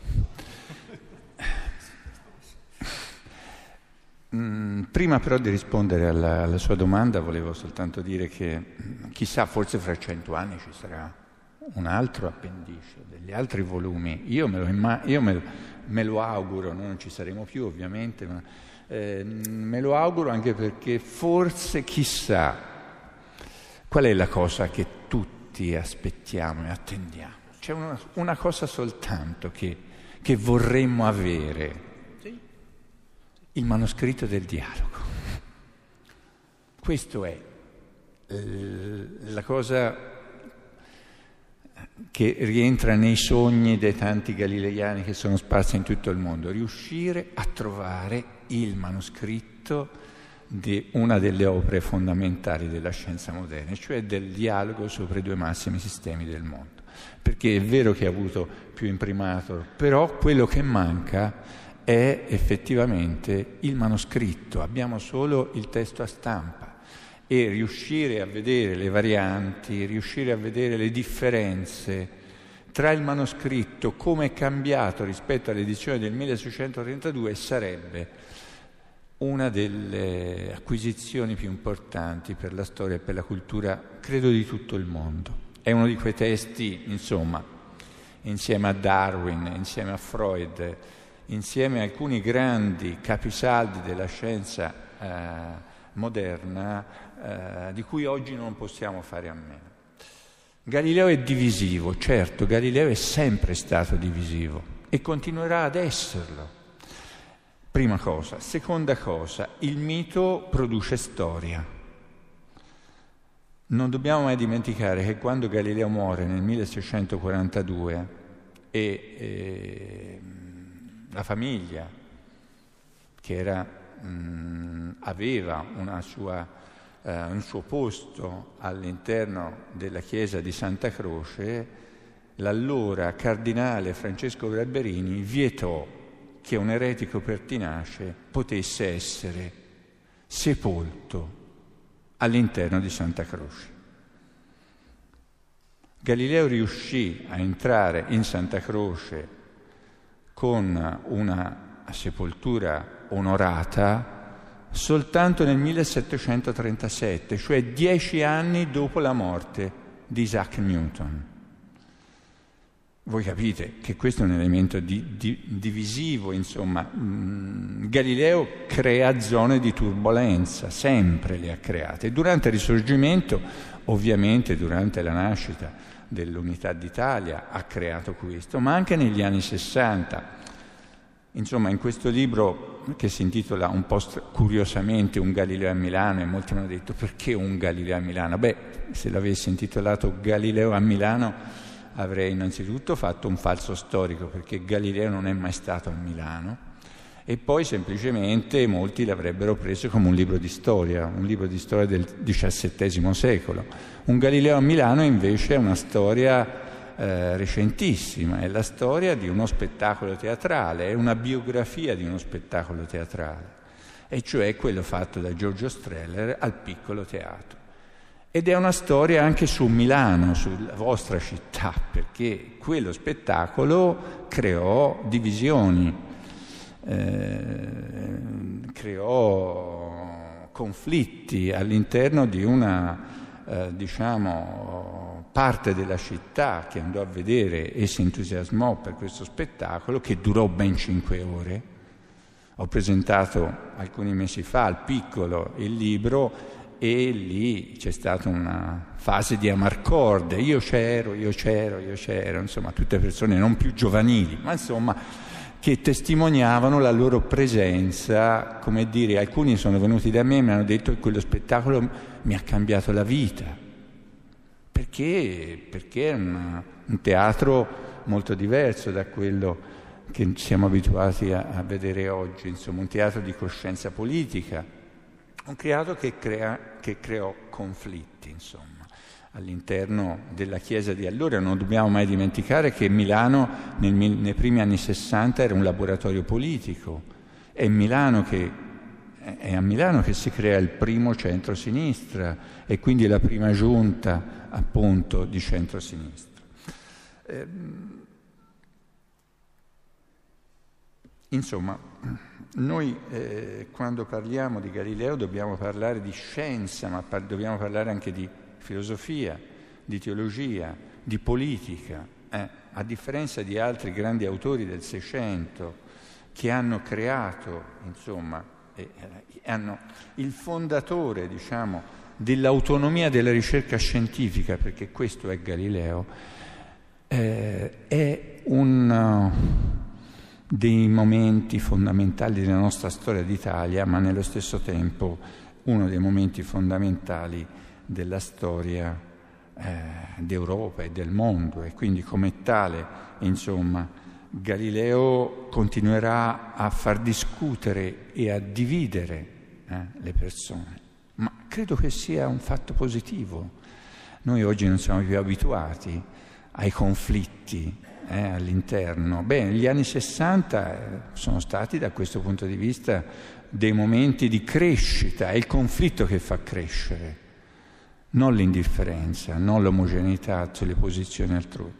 mm, prima però di rispondere alla, alla sua domanda volevo soltanto dire che chissà, forse fra cento anni ci sarà un altro appendice, degli altri volumi. Io me lo, imma- io me, me lo auguro, noi non ci saremo più ovviamente, ma eh, me lo auguro anche perché forse, chissà, qual è la cosa che tutti aspettiamo e attendiamo? C'è una, una cosa soltanto che, che vorremmo avere, il manoscritto del dialogo. Questo è eh, la cosa che rientra nei sogni dei tanti galileiani che sono sparsi in tutto il mondo, riuscire a trovare il manoscritto di una delle opere fondamentali della scienza moderna, cioè del dialogo sopra i due massimi sistemi del mondo. Perché è vero che ha avuto più imprimatur, però quello che manca è effettivamente il manoscritto, abbiamo solo il testo a stampa. E riuscire a vedere le varianti, riuscire a vedere le differenze tra il manoscritto, come è cambiato rispetto all'edizione del milleseicentotrentadue, sarebbe una delle acquisizioni più importanti per la storia e per la cultura, credo, di tutto il mondo. È uno di quei testi, insomma, insieme a Darwin, insieme a Freud, insieme a alcuni grandi capisaldi della scienza eh, moderna, eh, di cui oggi non possiamo fare a meno. Galileo è divisivo, certo, Galileo è sempre stato divisivo, e continuerà ad esserlo. Prima cosa. Seconda cosa, il mito produce storia. Non dobbiamo mai dimenticare che quando Galileo muore nel milleseicentoquarantadue e eh, la famiglia, che era, mh, aveva una sua, eh, un suo posto all'interno della chiesa di Santa Croce, l'allora cardinale Francesco Barberini vietò che un eretico pertinace potesse essere sepolto all'interno di Santa Croce. Galileo riuscì a entrare in Santa Croce con una sepoltura onorata soltanto nel millesettecentotrentasette, cioè dieci anni dopo la morte di Isaac Newton. Voi capite che questo è un elemento di, di, divisivo, insomma. Mm, Galileo crea zone di turbolenza, sempre le ha create. Durante il Risorgimento, ovviamente durante la nascita dell'Unità d'Italia, ha creato questo, ma anche negli anni sessanta. Insomma, in questo libro che si intitola un po' curiosamente Un Galileo a Milano, e molti mi hanno detto perché un Galileo a Milano? Beh, se l'avessi intitolato Galileo a Milano avrei innanzitutto fatto un falso storico, perché Galileo non è mai stato a Milano, e poi semplicemente molti l'avrebbero preso come un libro di storia, un libro di storia del diciassettesimo secolo. Un Galileo a Milano invece è una storia eh, recentissima, è la storia di uno spettacolo teatrale, è una biografia di uno spettacolo teatrale, e cioè quello fatto da Giorgio Strehler al Piccolo Teatro. Ed è una storia anche su Milano, sulla vostra città, perché quello spettacolo creò divisioni, eh, creò conflitti all'interno di una, eh, diciamo, parte della città che andò a vedere e si entusiasmò per questo spettacolo, che durò ben cinque ore. Ho presentato alcuni mesi fa al Piccolo il libro, e lì c'è stata una fase di amarcorde, io c'ero, io c'ero, io c'ero, insomma tutte persone non più giovanili, ma insomma che testimoniavano la loro presenza, come dire, alcuni sono venuti da me e mi hanno detto che quello spettacolo mi ha cambiato la vita, perché, perché è una, un teatro molto diverso da quello che siamo abituati a, a vedere oggi, insomma un teatro di coscienza politica, un teatro che, crea, che creò conflitti, insomma, all'interno della Chiesa di allora. Non dobbiamo mai dimenticare che Milano nel, nei primi anni sessanta era un laboratorio politico. È, Milano che, è a Milano che si crea il primo centro-sinistra e quindi la prima giunta, appunto, di centro-sinistra. Eh, insomma, noi eh, quando parliamo di Galileo dobbiamo parlare di scienza, ma par- dobbiamo parlare anche di filosofia, di teologia, di politica, eh? A differenza di altri grandi autori del Seicento che hanno creato, insomma, eh, hanno il fondatore, diciamo, dell'autonomia della ricerca scientifica, perché questo è Galileo, eh, è un dei momenti fondamentali della nostra storia d'Italia, ma nello stesso tempo uno dei momenti fondamentali della storia eh, d'Europa e del mondo, e quindi come tale, insomma, Galileo continuerà a far discutere e a dividere eh, le persone, ma credo che sia un fatto positivo. Noi oggi non siamo più abituati ai conflitti Eh, all'interno. Beh, gli anni sessanta eh, sono stati da questo punto di vista dei momenti di crescita, è il conflitto che fa crescere, non l'indifferenza, non l'omogeneità sulle posizioni altrui.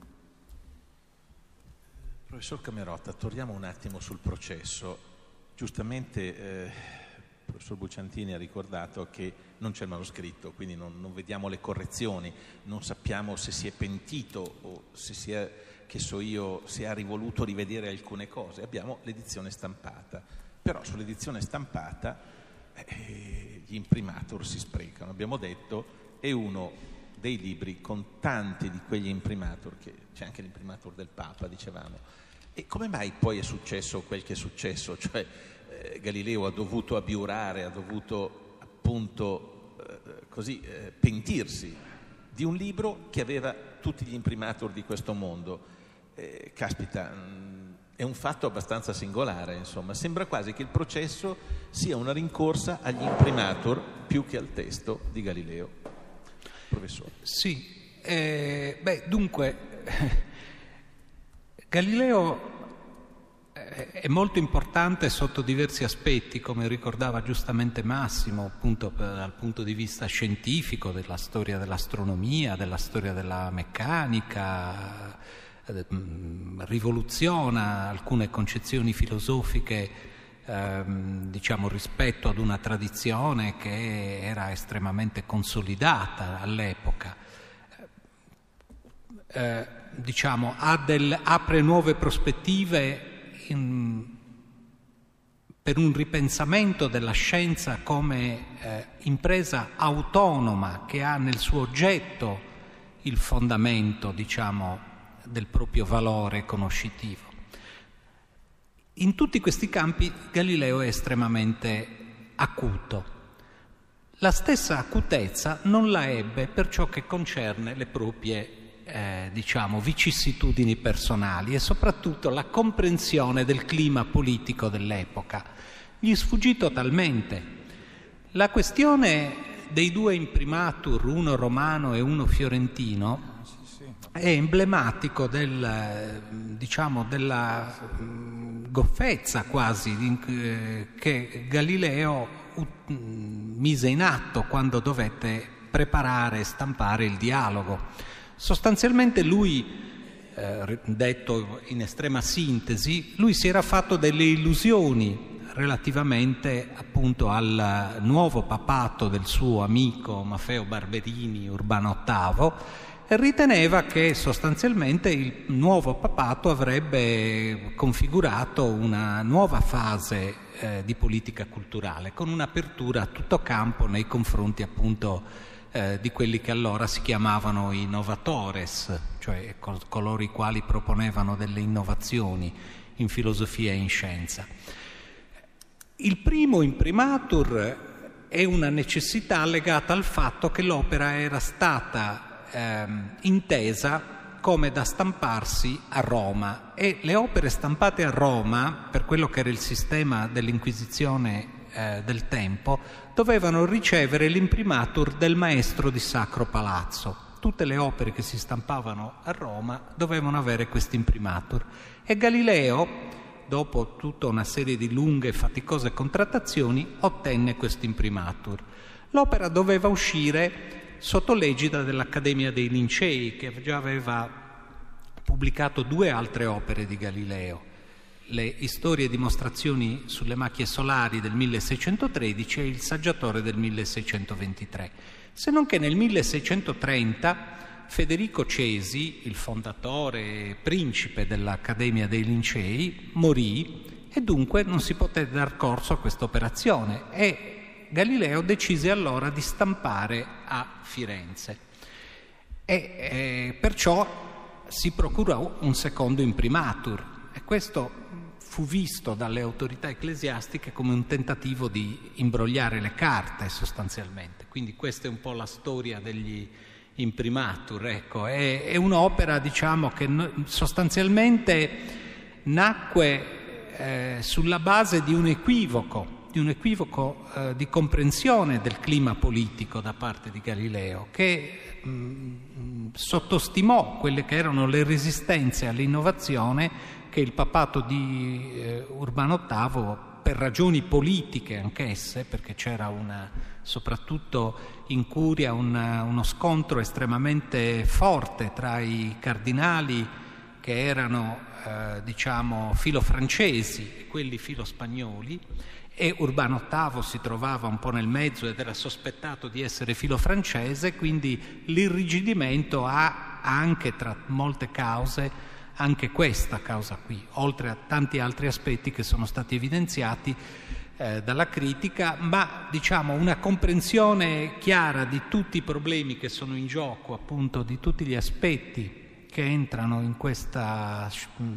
Professor Camerotta, torniamo un attimo sul processo. Giustamente eh, il professor Bucciantini ha ricordato che non c'è il manoscritto, quindi non, non vediamo le correzioni, non sappiamo se si è pentito o se si è, che so io, se ha rivoluto rivedere alcune cose. Abbiamo l'edizione stampata, però sull'edizione stampata eh, gli imprimatur si sprecano. Abbiamo detto è uno dei libri con tanti di quegli imprimatur, che c'è anche l'imprimatur del Papa, dicevamo, E come mai poi è successo quel che è successo? Cioè eh, Galileo ha dovuto abiurare, ha dovuto appunto eh, così eh, pentirsi di un libro che aveva tutti gli imprimatur di questo mondo. Eh, caspita, mh, è un fatto abbastanza singolare, insomma. Sembra quasi che il processo sia una rincorsa agli imprimatur più che al testo di Galileo. Professore. Sì, eh, beh, dunque, Galileo è molto importante sotto diversi aspetti, come ricordava giustamente Massimo, appunto dal punto di vista scientifico, della storia dell'astronomia, della storia della meccanica, eh, rivoluziona alcune concezioni filosofiche, eh, diciamo, rispetto ad una tradizione che era estremamente consolidata all'epoca. Eh, diciamo, ha del, apre nuove prospettive In, per un ripensamento della scienza come eh, impresa autonoma che ha nel suo oggetto il fondamento, diciamo, del proprio valore conoscitivo. In tutti questi campi Galileo è estremamente acuto. La stessa acutezza non la ebbe per ciò che concerne le proprie Eh, diciamo, vicissitudini personali e soprattutto la comprensione del clima politico dell'epoca. Gli sfuggì totalmente. La questione dei due imprimatur, uno romano e uno fiorentino, è emblematico del, diciamo, della goffezza quasi che Galileo mise in atto quando dovette preparare e stampare il dialogo. Sostanzialmente lui, eh, detto in estrema sintesi, lui si era fatto delle illusioni relativamente appunto al nuovo papato del suo amico Maffeo Barberini, Urbano ottavo, e riteneva che sostanzialmente il nuovo papato avrebbe configurato una nuova fase eh, di politica culturale, con un'apertura a tutto campo nei confronti appunto Eh, di quelli che allora si chiamavano i novatores, cioè col- coloro i quali proponevano delle innovazioni in filosofia e in scienza. Il primo imprimatur è una necessità legata al fatto che l'opera era stata ehm, intesa come da stamparsi a Roma, e le opere stampate a Roma, per quello che era il sistema dell'Inquisizione eh, del tempo, dovevano ricevere l'imprimatur del maestro di Sacro Palazzo. Tutte le opere che si stampavano a Roma dovevano avere questo imprimatur, e Galileo, dopo tutta una serie di lunghe e faticose contrattazioni, ottenne questo imprimatur. L'opera doveva uscire sotto l'egida dell'Accademia dei Lincei, che già aveva pubblicato due altre opere di Galileo: le Storie e dimostrazioni sulle macchie solari del milleseicentotredici e il Saggiatore del milleseicentoventitré. Se non che nel milleseicentotrenta Federico Cesi, il fondatore e principe dell'Accademia dei Lincei, morì, e dunque non si poté dar corso a questa operazione, e Galileo decise allora di stampare a Firenze, e eh, perciò si procurò un secondo imprimatur, e questo fu visto dalle autorità ecclesiastiche come un tentativo di imbrogliare le carte, sostanzialmente. Quindi questa è un po' la storia degli imprimatur, ecco. È, è un'opera, diciamo, che sostanzialmente nacque eh, sulla base di un equivoco, di un equivoco eh, di comprensione del clima politico da parte di Galileo, che mh, sottostimò quelle che erano le resistenze all'innovazione che il papato di eh, Urbano ottavo, per ragioni politiche anch'esse, perché c'era una, soprattutto in Curia una, uno scontro estremamente forte tra i cardinali che erano eh, diciamo filofrancesi e quelli filospagnoli, e Urbano ottavo si trovava un po' nel mezzo ed era sospettato di essere filofrancese, quindi l'irrigidimento ha anche, tra molte cause, anche questa causa qui, oltre a tanti altri aspetti che sono stati evidenziati eh, dalla critica, ma diciamo una comprensione chiara di tutti i problemi che sono in gioco, appunto di tutti gli aspetti che entrano in questa,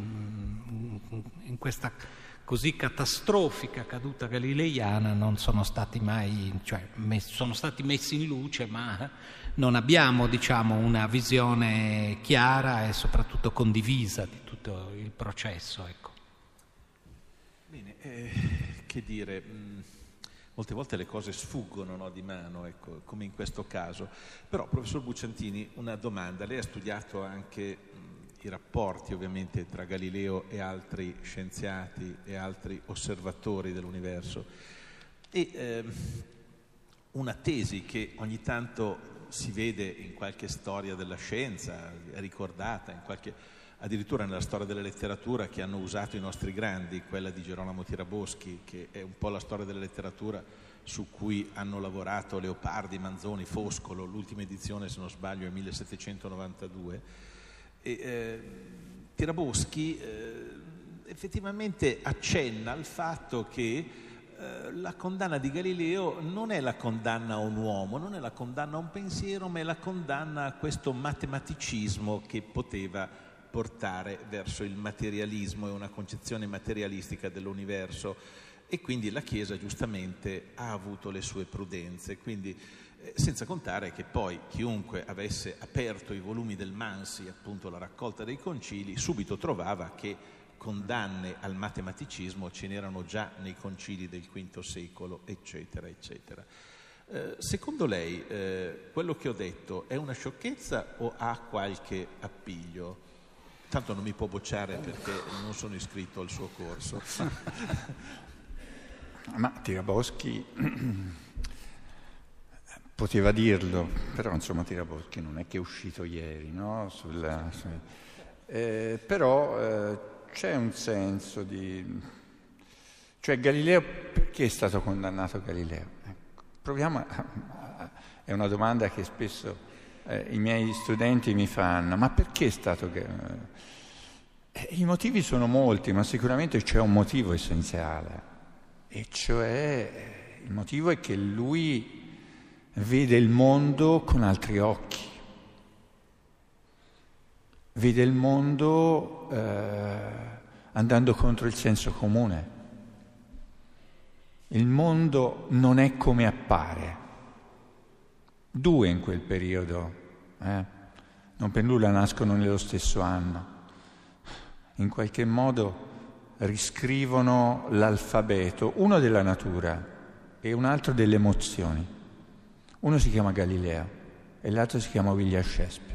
in questa così catastrofica caduta galileiana non sono stati mai, cioè sono stati messi in luce, ma non abbiamo, diciamo, una visione chiara e soprattutto condivisa di tutto il processo, ecco. Bene, eh, che dire, mh, molte volte le cose sfuggono, no, di mano, ecco, come in questo caso. Però, professor Bucciantini, una domanda. Lei ha studiato anche mh, i rapporti, ovviamente, tra Galileo e altri scienziati e altri osservatori dell'universo. E eh, una tesi che ogni tanto si vede in qualche storia della scienza, è ricordata, in qualche, addirittura nella storia della letteratura che hanno usato i nostri grandi, quella di Gerolamo Tiraboschi, che è un po' la storia della letteratura su cui hanno lavorato Leopardi, Manzoni, Foscolo, l'ultima edizione, se non sbaglio, è millesettecentonovantadue. E, eh, Tiraboschi eh, effettivamente accenna al fatto che la condanna di Galileo non è la condanna a un uomo, non è la condanna a un pensiero, ma è la condanna a questo matematicismo che poteva portare verso il materialismo e una concezione materialistica dell'universo. E quindi la Chiesa giustamente ha avuto le sue prudenze, quindi eh, senza contare che poi chiunque avesse aperto i volumi del Mansi, appunto la raccolta dei concili, subito trovava che condanne al matematicismo ce n'erano già nei concili del quinto secolo, eccetera, eccetera. Eh, secondo lei eh, quello che ho detto è una sciocchezza o ha qualche appiglio? Tanto non mi può bocciare perché non sono iscritto al suo corso. Ma Tiraboschi poteva dirlo, però insomma Tiraboschi non è che è uscito ieri, no? Sulla, su, eh, però eh, c'è un senso di... Cioè Galileo, perché è stato condannato Galileo? Proviamo a... È una domanda che spesso eh, i miei studenti mi fanno, ma perché è stato... Eh, I motivi sono molti, ma sicuramente c'è un motivo essenziale, e cioè il motivo è che lui vede il mondo con altri occhi. Vede il mondo eh, andando contro il senso comune. Il mondo non è come appare. Due in quel periodo, eh? Non per nulla nascono nello stesso anno. In qualche modo riscrivono l'alfabeto, uno della natura e un altro delle emozioni. Uno si chiama Galileo e l'altro si chiama William Shakespeare.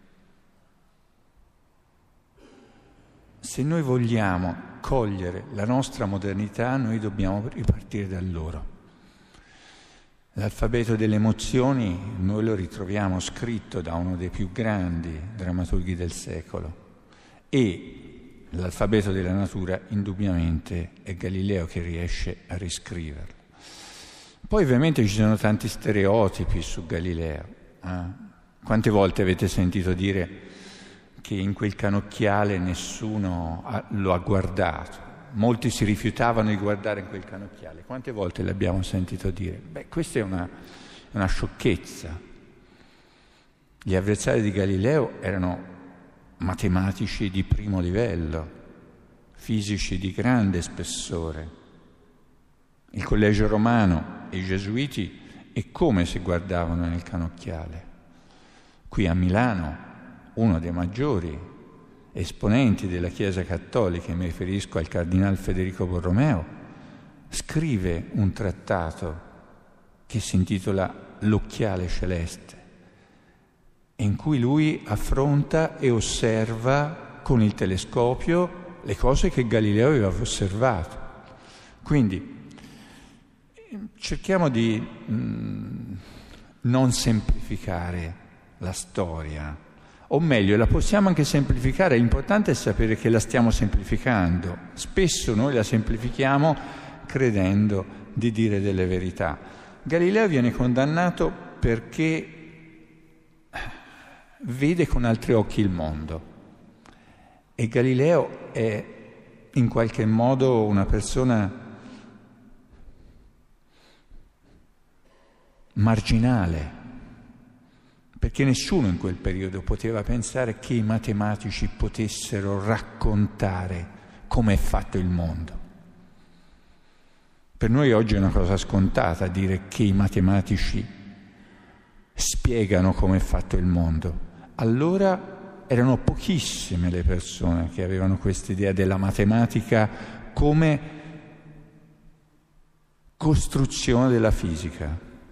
Se noi vogliamo cogliere la nostra modernità, noi dobbiamo ripartire da loro. L'alfabeto delle emozioni noi lo ritroviamo scritto da uno dei più grandi drammaturghi del secolo, e l'alfabeto della natura indubbiamente è Galileo che riesce a riscriverlo. Poi ovviamente ci sono tanti stereotipi su Galileo. Eh? Quante volte avete sentito dire che in quel canocchiale nessuno ha, lo ha guardato? Molti si rifiutavano di guardare in quel canocchiale. Quante volte l'abbiamo sentito dire? Beh, questa è una, una sciocchezza. Gli avversari di Galileo erano matematici di primo livello, fisici di grande spessore. Il Collegio Romano e i Gesuiti, e come si guardavano nel canocchiale. Qui a Milano, uno dei maggiori esponenti della Chiesa Cattolica, mi riferisco al cardinal Federico Borromeo, scrive un trattato che si intitola L'occhiale celeste, in cui lui affronta e osserva con il telescopio le cose che Galileo aveva osservato. Quindi cerchiamo di mh, non semplificare la storia. O meglio, la possiamo anche semplificare, l'importante è sapere che la stiamo semplificando. Spesso noi la semplifichiamo credendo di dire delle verità. Galileo viene condannato perché vede con altri occhi il mondo. E Galileo è in qualche modo una persona marginale, perché nessuno in quel periodo poteva pensare che i matematici potessero raccontare come è fatto il mondo. Per noi oggi è una cosa scontata dire che i matematici spiegano come è fatto il mondo. Allora erano pochissime le persone che avevano questa idea della matematica come costruzione della fisica.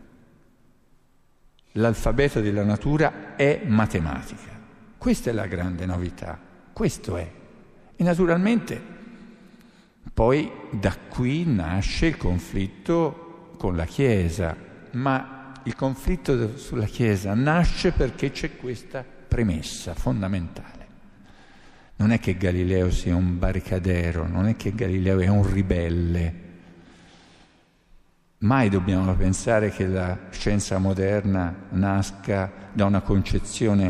L'alfabeto della natura è matematica. Questa è la grande novità, questo è. E naturalmente poi da qui nasce il conflitto con la Chiesa, ma il conflitto sulla Chiesa nasce perché c'è questa premessa fondamentale. Non è che Galileo sia un barricadero, non è che Galileo è un ribelle. Mai dobbiamo pensare che la scienza moderna nasca da una concezione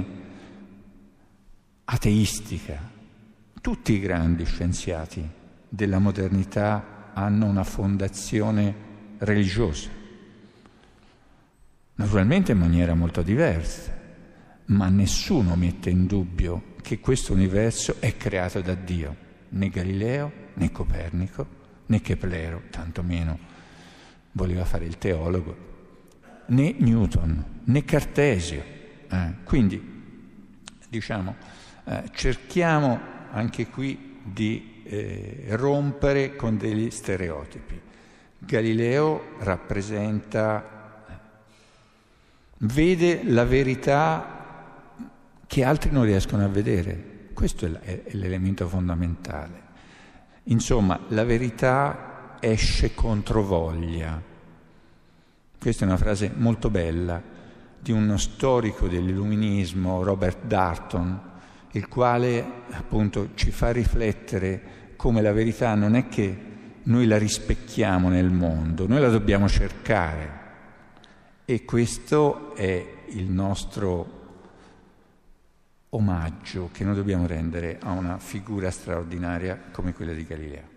ateistica. Tutti i grandi scienziati della modernità hanno una fondazione religiosa, naturalmente in maniera molto diversa, ma nessuno mette in dubbio che questo universo è creato da Dio, né Galileo, né Copernico, né Keplero, tantomeno voleva fare il teologo, né Newton, né Cartesio. Eh, quindi, diciamo, eh, cerchiamo anche qui di eh, rompere con degli stereotipi. Galileo rappresenta, vede la verità che altri non riescono a vedere. Questo è l'elemento fondamentale. Insomma, la verità esce contro voglia. Questa è una frase molto bella di uno storico dell'illuminismo, Robert Darnton, il quale appunto ci fa riflettere come la verità non è che noi la rispecchiamo nel mondo, noi la dobbiamo cercare. E questo è il nostro omaggio che noi dobbiamo rendere a una figura straordinaria come quella di Galileo.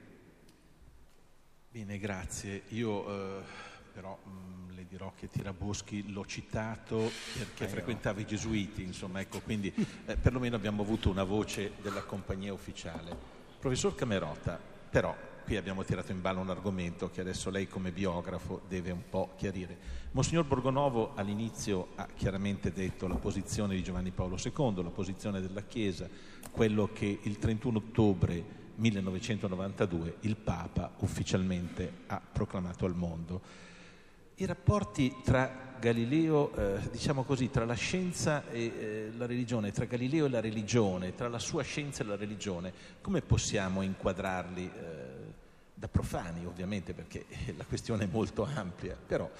Bene, grazie. Io eh, però mh, le dirò che Tiraboschi l'ho citato perché eh, frequentava i gesuiti, insomma, ecco, quindi eh, perlomeno abbiamo avuto una voce della compagnia ufficiale. Professor Camerota, però qui abbiamo tirato in ballo un argomento che adesso lei come biografo deve un po' chiarire. Monsignor Borgonovo all'inizio ha chiaramente detto la posizione di Giovanni Paolo secondo, la posizione della Chiesa, quello che il trentuno ottobre millenovecentonovantadue il Papa ufficialmente ha proclamato al mondo. I rapporti tra Galileo, eh, diciamo così, tra la scienza e eh, la religione, tra Galileo e la religione, tra la sua scienza e la religione, come possiamo inquadrarli eh, da profani, ovviamente, perché la questione è molto ampia, però...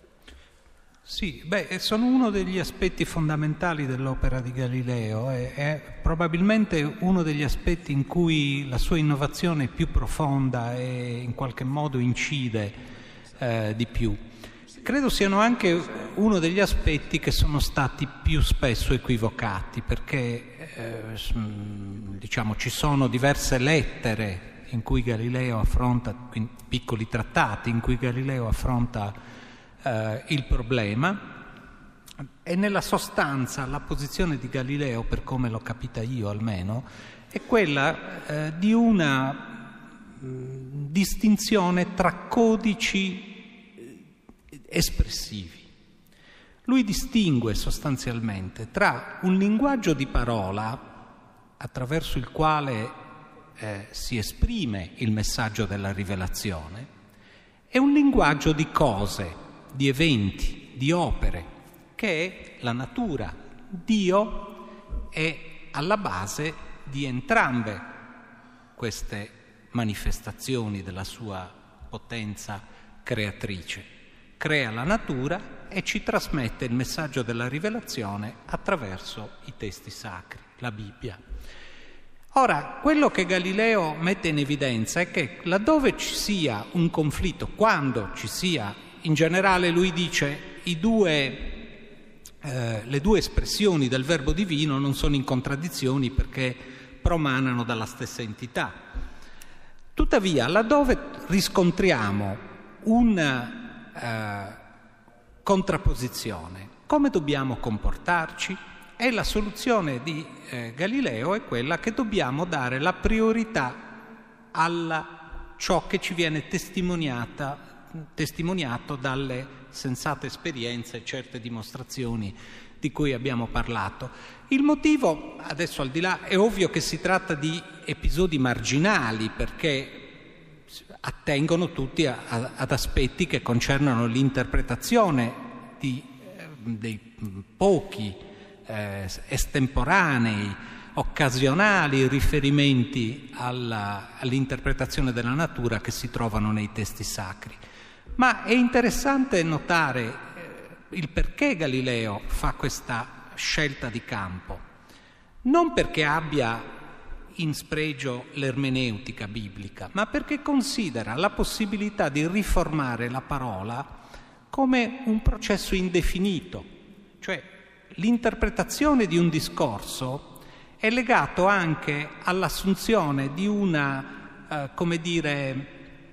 Sì, beh, sono uno degli aspetti fondamentali dell'opera di Galileo, è, è probabilmente uno degli aspetti in cui la sua innovazione è più profonda e in qualche modo incide eh, di più. Credo siano anche uno degli aspetti che sono stati più spesso equivocati, perché eh, diciamo ci sono diverse lettere in cui Galileo affronta, piccoli trattati in cui Galileo affronta eh, il problema, e nella sostanza la posizione di Galileo, per come l'ho capita io almeno, è quella eh, di una mh, distinzione tra codici espressivi. Lui distingue sostanzialmente tra un linguaggio di parola attraverso il quale eh, si esprime il messaggio della rivelazione e un linguaggio di cose, di eventi, di opere, che è la natura. Dio è alla base di entrambe queste manifestazioni della sua potenza creatrice. Crea la natura e ci trasmette il messaggio della rivelazione attraverso i testi sacri, la Bibbia. Ora, quello che Galileo mette in evidenza è che laddove ci sia un conflitto, quando ci sia, in generale lui dice, i due, eh, le due espressioni del verbo divino non sono in contraddizione perché promanano dalla stessa entità. Tuttavia, laddove riscontriamo una Uh, contrapposizione, come dobbiamo comportarci? E la soluzione di eh, Galileo è quella che dobbiamo dare la priorità a ciò che ci viene testimoniata, testimoniato dalle sensate esperienze e certe dimostrazioni di cui abbiamo parlato. Il motivo, adesso al di là, è ovvio che si tratta di episodi marginali, perché attengono tutti a, a, ad aspetti che concernono l'interpretazione di, eh, dei pochi eh, estemporanei, occasionali riferimenti alla, all'interpretazione della natura che si trovano nei testi sacri. Ma è interessante notare eh, il perché Galileo fa questa scelta di campo. Non perché abbia in spregio l'ermeneutica biblica, ma perché considera la possibilità di riformare la parola come un processo indefinito. Cioè, l'interpretazione di un discorso è legato anche all'assunzione di una, eh, come dire,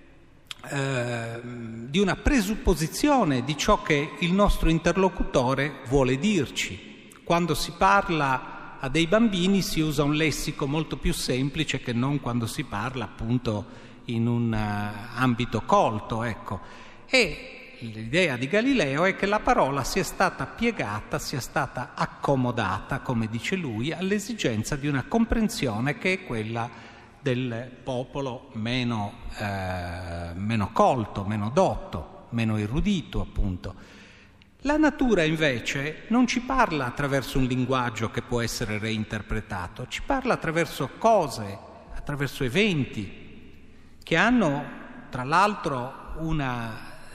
eh, di una presupposizione di ciò che il nostro interlocutore vuole dirci. Quando si parla a dei bambini si usa un lessico molto più semplice che non quando si parla appunto in un uh, ambito colto, ecco. E l'idea di Galileo è che la parola sia stata piegata, sia stata accomodata, come dice lui, all'esigenza di una comprensione che è quella del popolo meno, eh, meno colto, meno dotto, meno erudito, appunto. La natura invece non ci parla attraverso un linguaggio che può essere reinterpretato, ci parla attraverso cose, attraverso eventi che hanno tra l'altro una,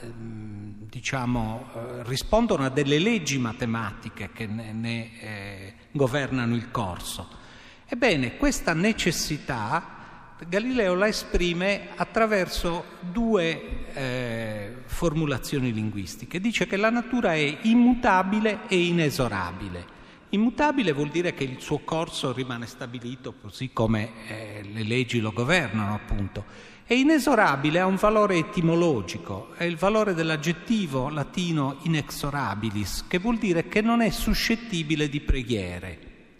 diciamo, rispondono a delle leggi matematiche che ne, ne eh, governano il corso. Ebbene, questa necessità Galileo la esprime attraverso due eh, formulazioni linguistiche. Dice che la natura è immutabile e inesorabile. Immutabile vuol dire che il suo corso rimane stabilito così come eh, le leggi lo governano, appunto. E inesorabile ha un valore etimologico, è il valore dell'aggettivo latino inexorabilis, che vuol dire che non è suscettibile di preghiere.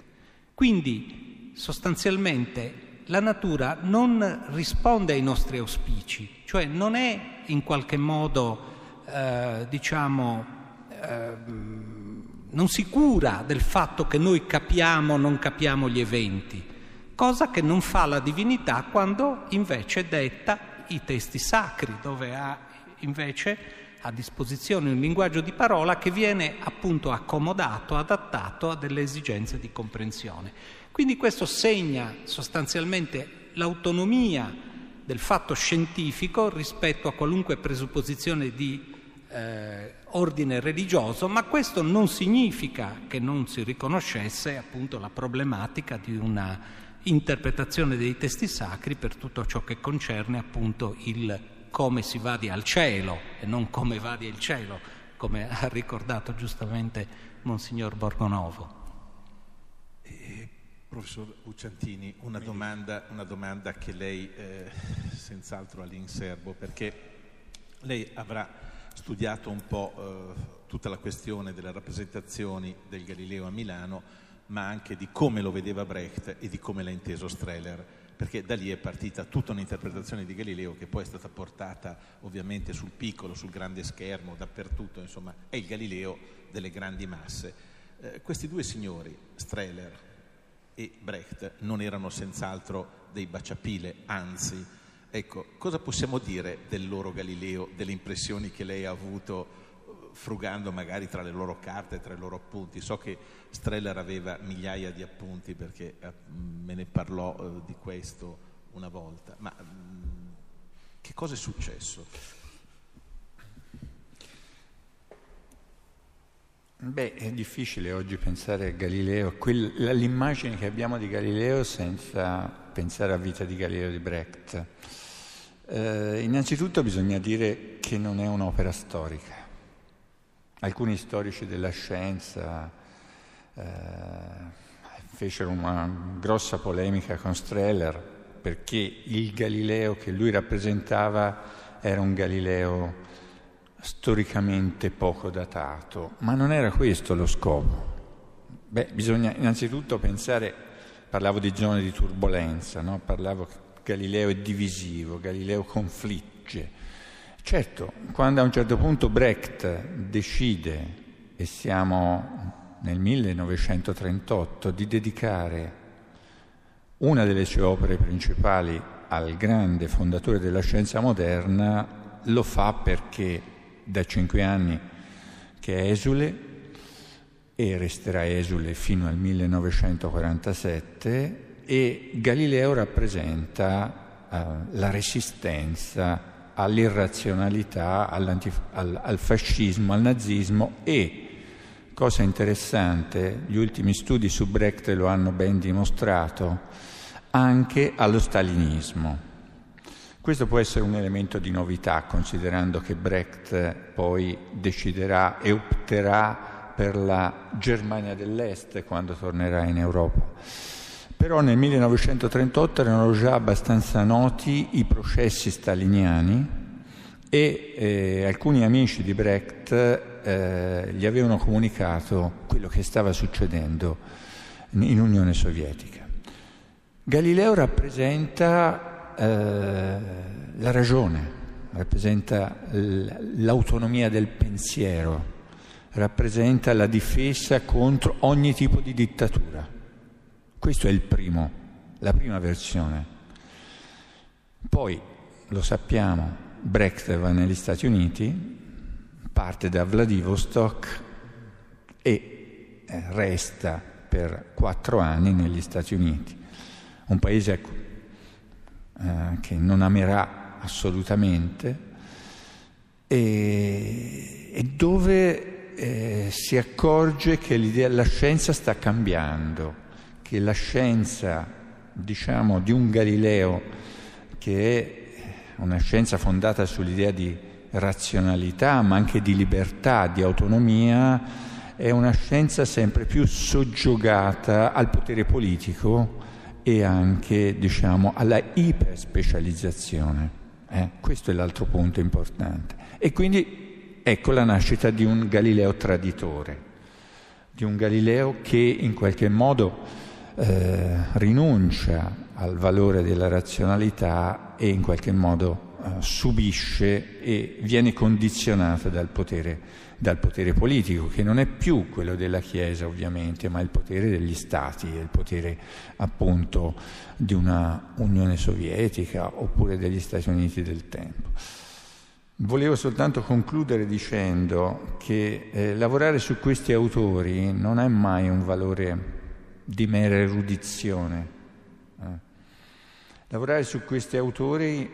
Quindi, sostanzialmente, la natura non risponde ai nostri auspici, cioè non è in qualche modo, eh, diciamo, eh, non si cura del fatto che noi capiamo o non capiamo gli eventi, cosa che non fa la divinità quando invece detta i testi sacri, dove ha invece a disposizione un linguaggio di parola che viene appunto accomodato, adattato a delle esigenze di comprensione. Quindi questo segna sostanzialmente l'autonomia del fatto scientifico rispetto a qualunque presupposizione di eh, ordine religioso, ma questo non significa che non si riconoscesse appunto la problematica di una interpretazione dei testi sacri per tutto ciò che concerne appunto il come si vadi al cielo e non come vadi il cielo, come ha ricordato giustamente Monsignor Borgonovo. Professor Bucciantini, una domanda, una domanda che lei eh, senz'altro ha lì in serbo, perché lei avrà studiato un po' eh, tutta la questione delle rappresentazioni del Galileo a Milano, ma anche di come lo vedeva Brecht e di come l'ha inteso Strehler, perché da lì è partita tutta un'interpretazione di Galileo che poi è stata portata ovviamente sul piccolo, sul grande schermo, dappertutto, insomma è il Galileo delle grandi masse. Eh, questi due signori, Strehler e Brecht, non erano senz'altro dei baciapile, anzi, ecco, cosa possiamo dire del loro Galileo, delle impressioni che lei ha avuto frugando magari tra le loro carte, tra i loro appunti? So che Strehler aveva migliaia di appunti perché eh, me ne parlò eh, di questo una volta, ma mh, che cosa è successo? Beh, è difficile oggi pensare a Galileo, quel, l'immagine che abbiamo di Galileo senza pensare alla vita di Galileo di Brecht. Eh, innanzitutto bisogna dire che non è un'opera storica. Alcuni storici della scienza eh, fecero una grossa polemica con Strehler perché il Galileo che lui rappresentava era un Galileo storicamente poco datato, ma non era questo lo scopo. Beh, bisogna innanzitutto pensare, parlavo di zone di turbolenza, no? Parlavo che Galileo è divisivo, Galileo confligge. Certo, quando a un certo punto Brecht decide, e siamo nel millenovecentotrentotto, di dedicare una delle sue opere principali al grande fondatore della scienza moderna, lo fa perché da cinque anni che è esule, e resterà esule fino al millenovecentoquarantasette, e Galileo rappresenta uh, la resistenza all'irrazionalità, al, al fascismo, al nazismo e, cosa interessante, gli ultimi studi su Brecht lo hanno ben dimostrato, anche allo stalinismo. Questo può essere un elemento di novità, considerando che Brecht poi deciderà e opterà per la Germania dell'Est quando tornerà in Europa. Però nel millenovecentotrentotto erano già abbastanza noti i processi staliniani e eh, alcuni amici di Brecht eh, gli avevano comunicato quello che stava succedendo in Unione Sovietica. Galileo rappresenta eh, la ragione, rappresenta l'autonomia del pensiero, rappresenta la difesa contro ogni tipo di dittatura. Questo è il primo, la prima versione. Poi, lo sappiamo, Brecht va negli Stati Uniti, parte da Vladivostok e resta per quattro anni negli Stati Uniti, un paese eh, che non amerà assolutamente e, e dove eh, si accorge che l'idea, la scienza sta cambiando, che la scienza, diciamo, di un Galileo, che è una scienza fondata sull'idea di razionalità, ma anche di libertà, di autonomia, è una scienza sempre più soggiogata al potere politico e anche, diciamo, alla iperspecializzazione. Eh? Questo è l'altro punto importante. E quindi ecco la nascita di un Galileo traditore, di un Galileo che in qualche modo Eh, rinuncia al valore della razionalità e in qualche modo eh, subisce e viene condizionato dal potere, dal potere politico, che non è più quello della Chiesa ovviamente, ma il potere degli Stati, il potere appunto di una Unione Sovietica oppure degli Stati Uniti del tempo. Volevo soltanto concludere dicendo che eh, lavorare su questi autori non è mai un valore di mera erudizione. Eh. Lavorare su questi autori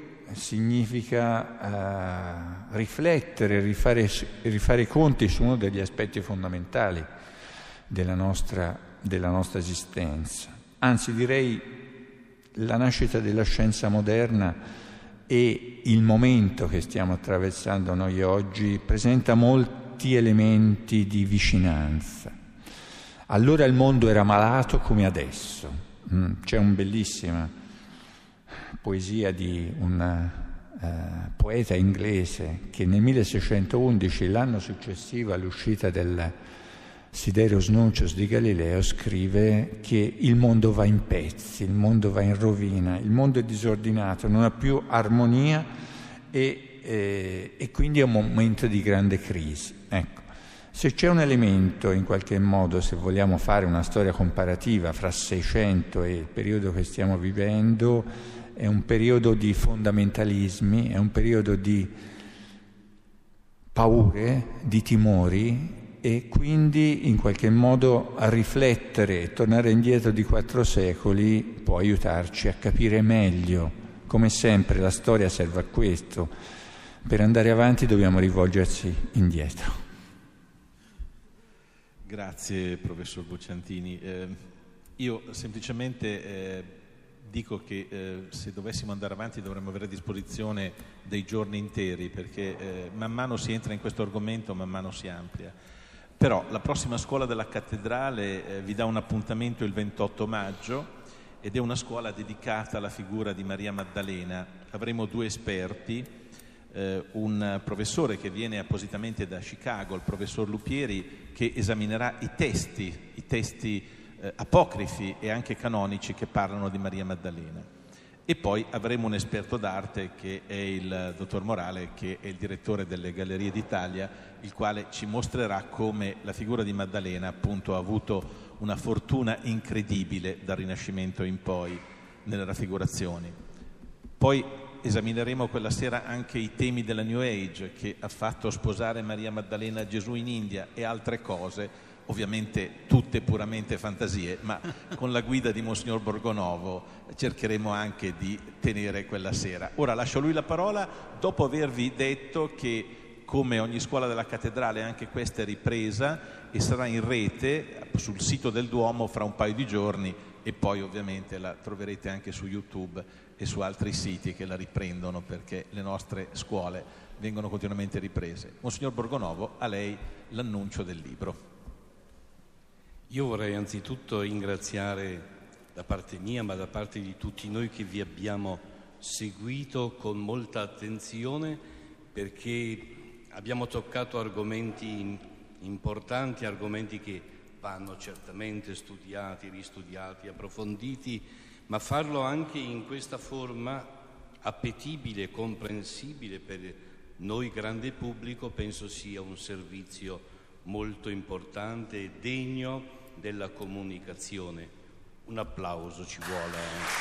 significa eh, riflettere, rifare, rifare i conti su uno degli aspetti fondamentali della nostra, della nostra esistenza. Anzi, direi la nascita della scienza moderna e il momento che stiamo attraversando noi oggi presenta molti elementi di vicinanza. Allora il mondo era malato come adesso. C'è una bellissima poesia di un uh, poeta inglese che nel milleseicentoundici, l'anno successivo all'uscita del Sidereus Nuncius di Galileo, scrive che il mondo va in pezzi, il mondo va in rovina, il mondo è disordinato, non ha più armonia e, e, e quindi è un momento di grande crisi. Ecco. Se c'è un elemento, in qualche modo, se vogliamo fare una storia comparativa fra Seicento e il periodo che stiamo vivendo, è un periodo di fondamentalismi, è un periodo di paure, di timori, e quindi in qualche modo a riflettere e tornare indietro di quattro secoli può aiutarci a capire meglio. Come sempre la storia serve a questo. Per andare avanti dobbiamo rivolgersi indietro. Grazie professor Bocciantini. Eh, io semplicemente eh, dico che eh, se dovessimo andare avanti dovremmo avere a disposizione dei giorni interi, perché eh, man mano si entra in questo argomento, man mano si amplia. Però la prossima scuola della cattedrale eh, vi dà un appuntamento il ventotto maggio ed è una scuola dedicata alla figura di Maria Maddalena. Avremo due esperti, eh, un professore che viene appositamente da Chicago, il professor Lupieri, che esaminerà i testi, i testi eh, apocrifi e anche canonici che parlano di Maria Maddalena. E poi avremo un esperto d'arte che è il dottor Morale, che è il direttore delle Gallerie d'Italia, il quale ci mostrerà come la figura di Maddalena appunto ha avuto una fortuna incredibile dal Rinascimento in poi nelle raffigurazioni. Poi esamineremo quella sera anche i temi della New Age, che ha fatto sposare Maria Maddalena a Gesù in India e altre cose, ovviamente tutte puramente fantasie, ma con la guida di Monsignor Borgonovo cercheremo anche di tenere quella sera. Ora lascio a lui la parola, dopo avervi detto che, come ogni scuola della cattedrale, anche questa è ripresa e sarà in rete sul sito del Duomo fra un paio di giorni, e poi ovviamente la troverete anche su YouTube e su altri siti che la riprendono, perché le nostre scuole vengono continuamente riprese. Monsignor Borgonovo, a lei l'annuncio del libro. Io vorrei anzitutto ringraziare da parte mia, ma da parte di tutti noi che vi abbiamo seguito con molta attenzione, perché abbiamo toccato argomenti importanti, argomenti che vanno certamente studiati, ristudiati, approfonditi, ma farlo anche in questa forma appetibile, comprensibile per noi grande pubblico, penso sia un servizio molto importante e degno della comunicazione. Un applauso ci vuole.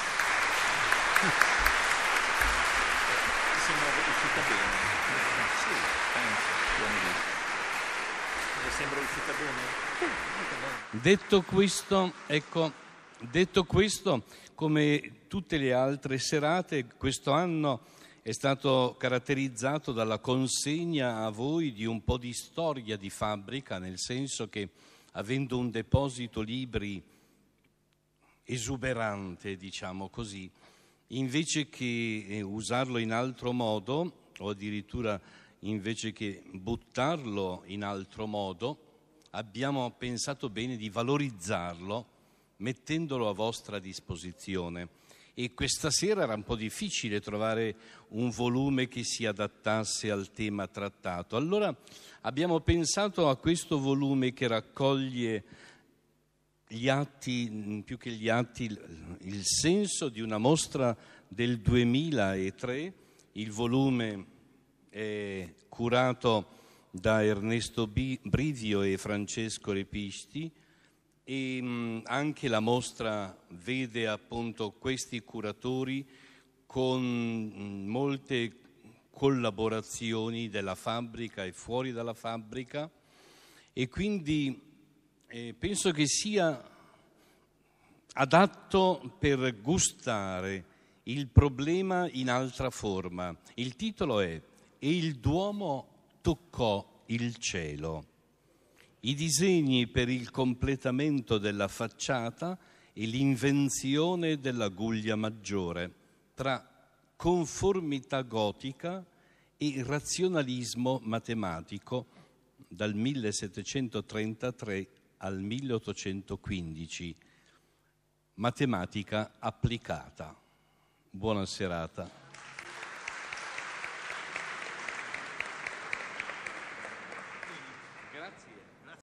Mi sembra uscita bene. Sì, penso. Mi sembra uscita bene. Detto questo, ecco, detto questo, come tutte le altre serate, questo anno è stato caratterizzato dalla consegna a voi di un po' di storia di fabbrica, nel senso che, avendo un deposito libri esuberante, diciamo così, invece che usarlo in altro modo, o addirittura invece che buttarlo in altro modo, abbiamo pensato bene di valorizzarlo mettendolo a vostra disposizione. E questa sera era un po' difficile trovare un volume che si adattasse al tema trattato. Allora abbiamo pensato a questo volume che raccoglie gli atti, più che gli atti, il senso di una mostra del duemilatré. Il volume è curato da Ernesto Brivio e Francesco Repisti, e anche la mostra vede appunto questi curatori con molte collaborazioni della fabbrica e fuori dalla fabbrica, e quindi eh, penso che sia adatto per gustare il problema in altra forma. Il titolo è "E il Duomo toccò il cielo". I disegni per il completamento della facciata e l'invenzione della guglia maggiore, tra conformità gotica e razionalismo matematico, dal millesettecentotrentatré al milleottocentoquindici. Matematica applicata. Buona serata.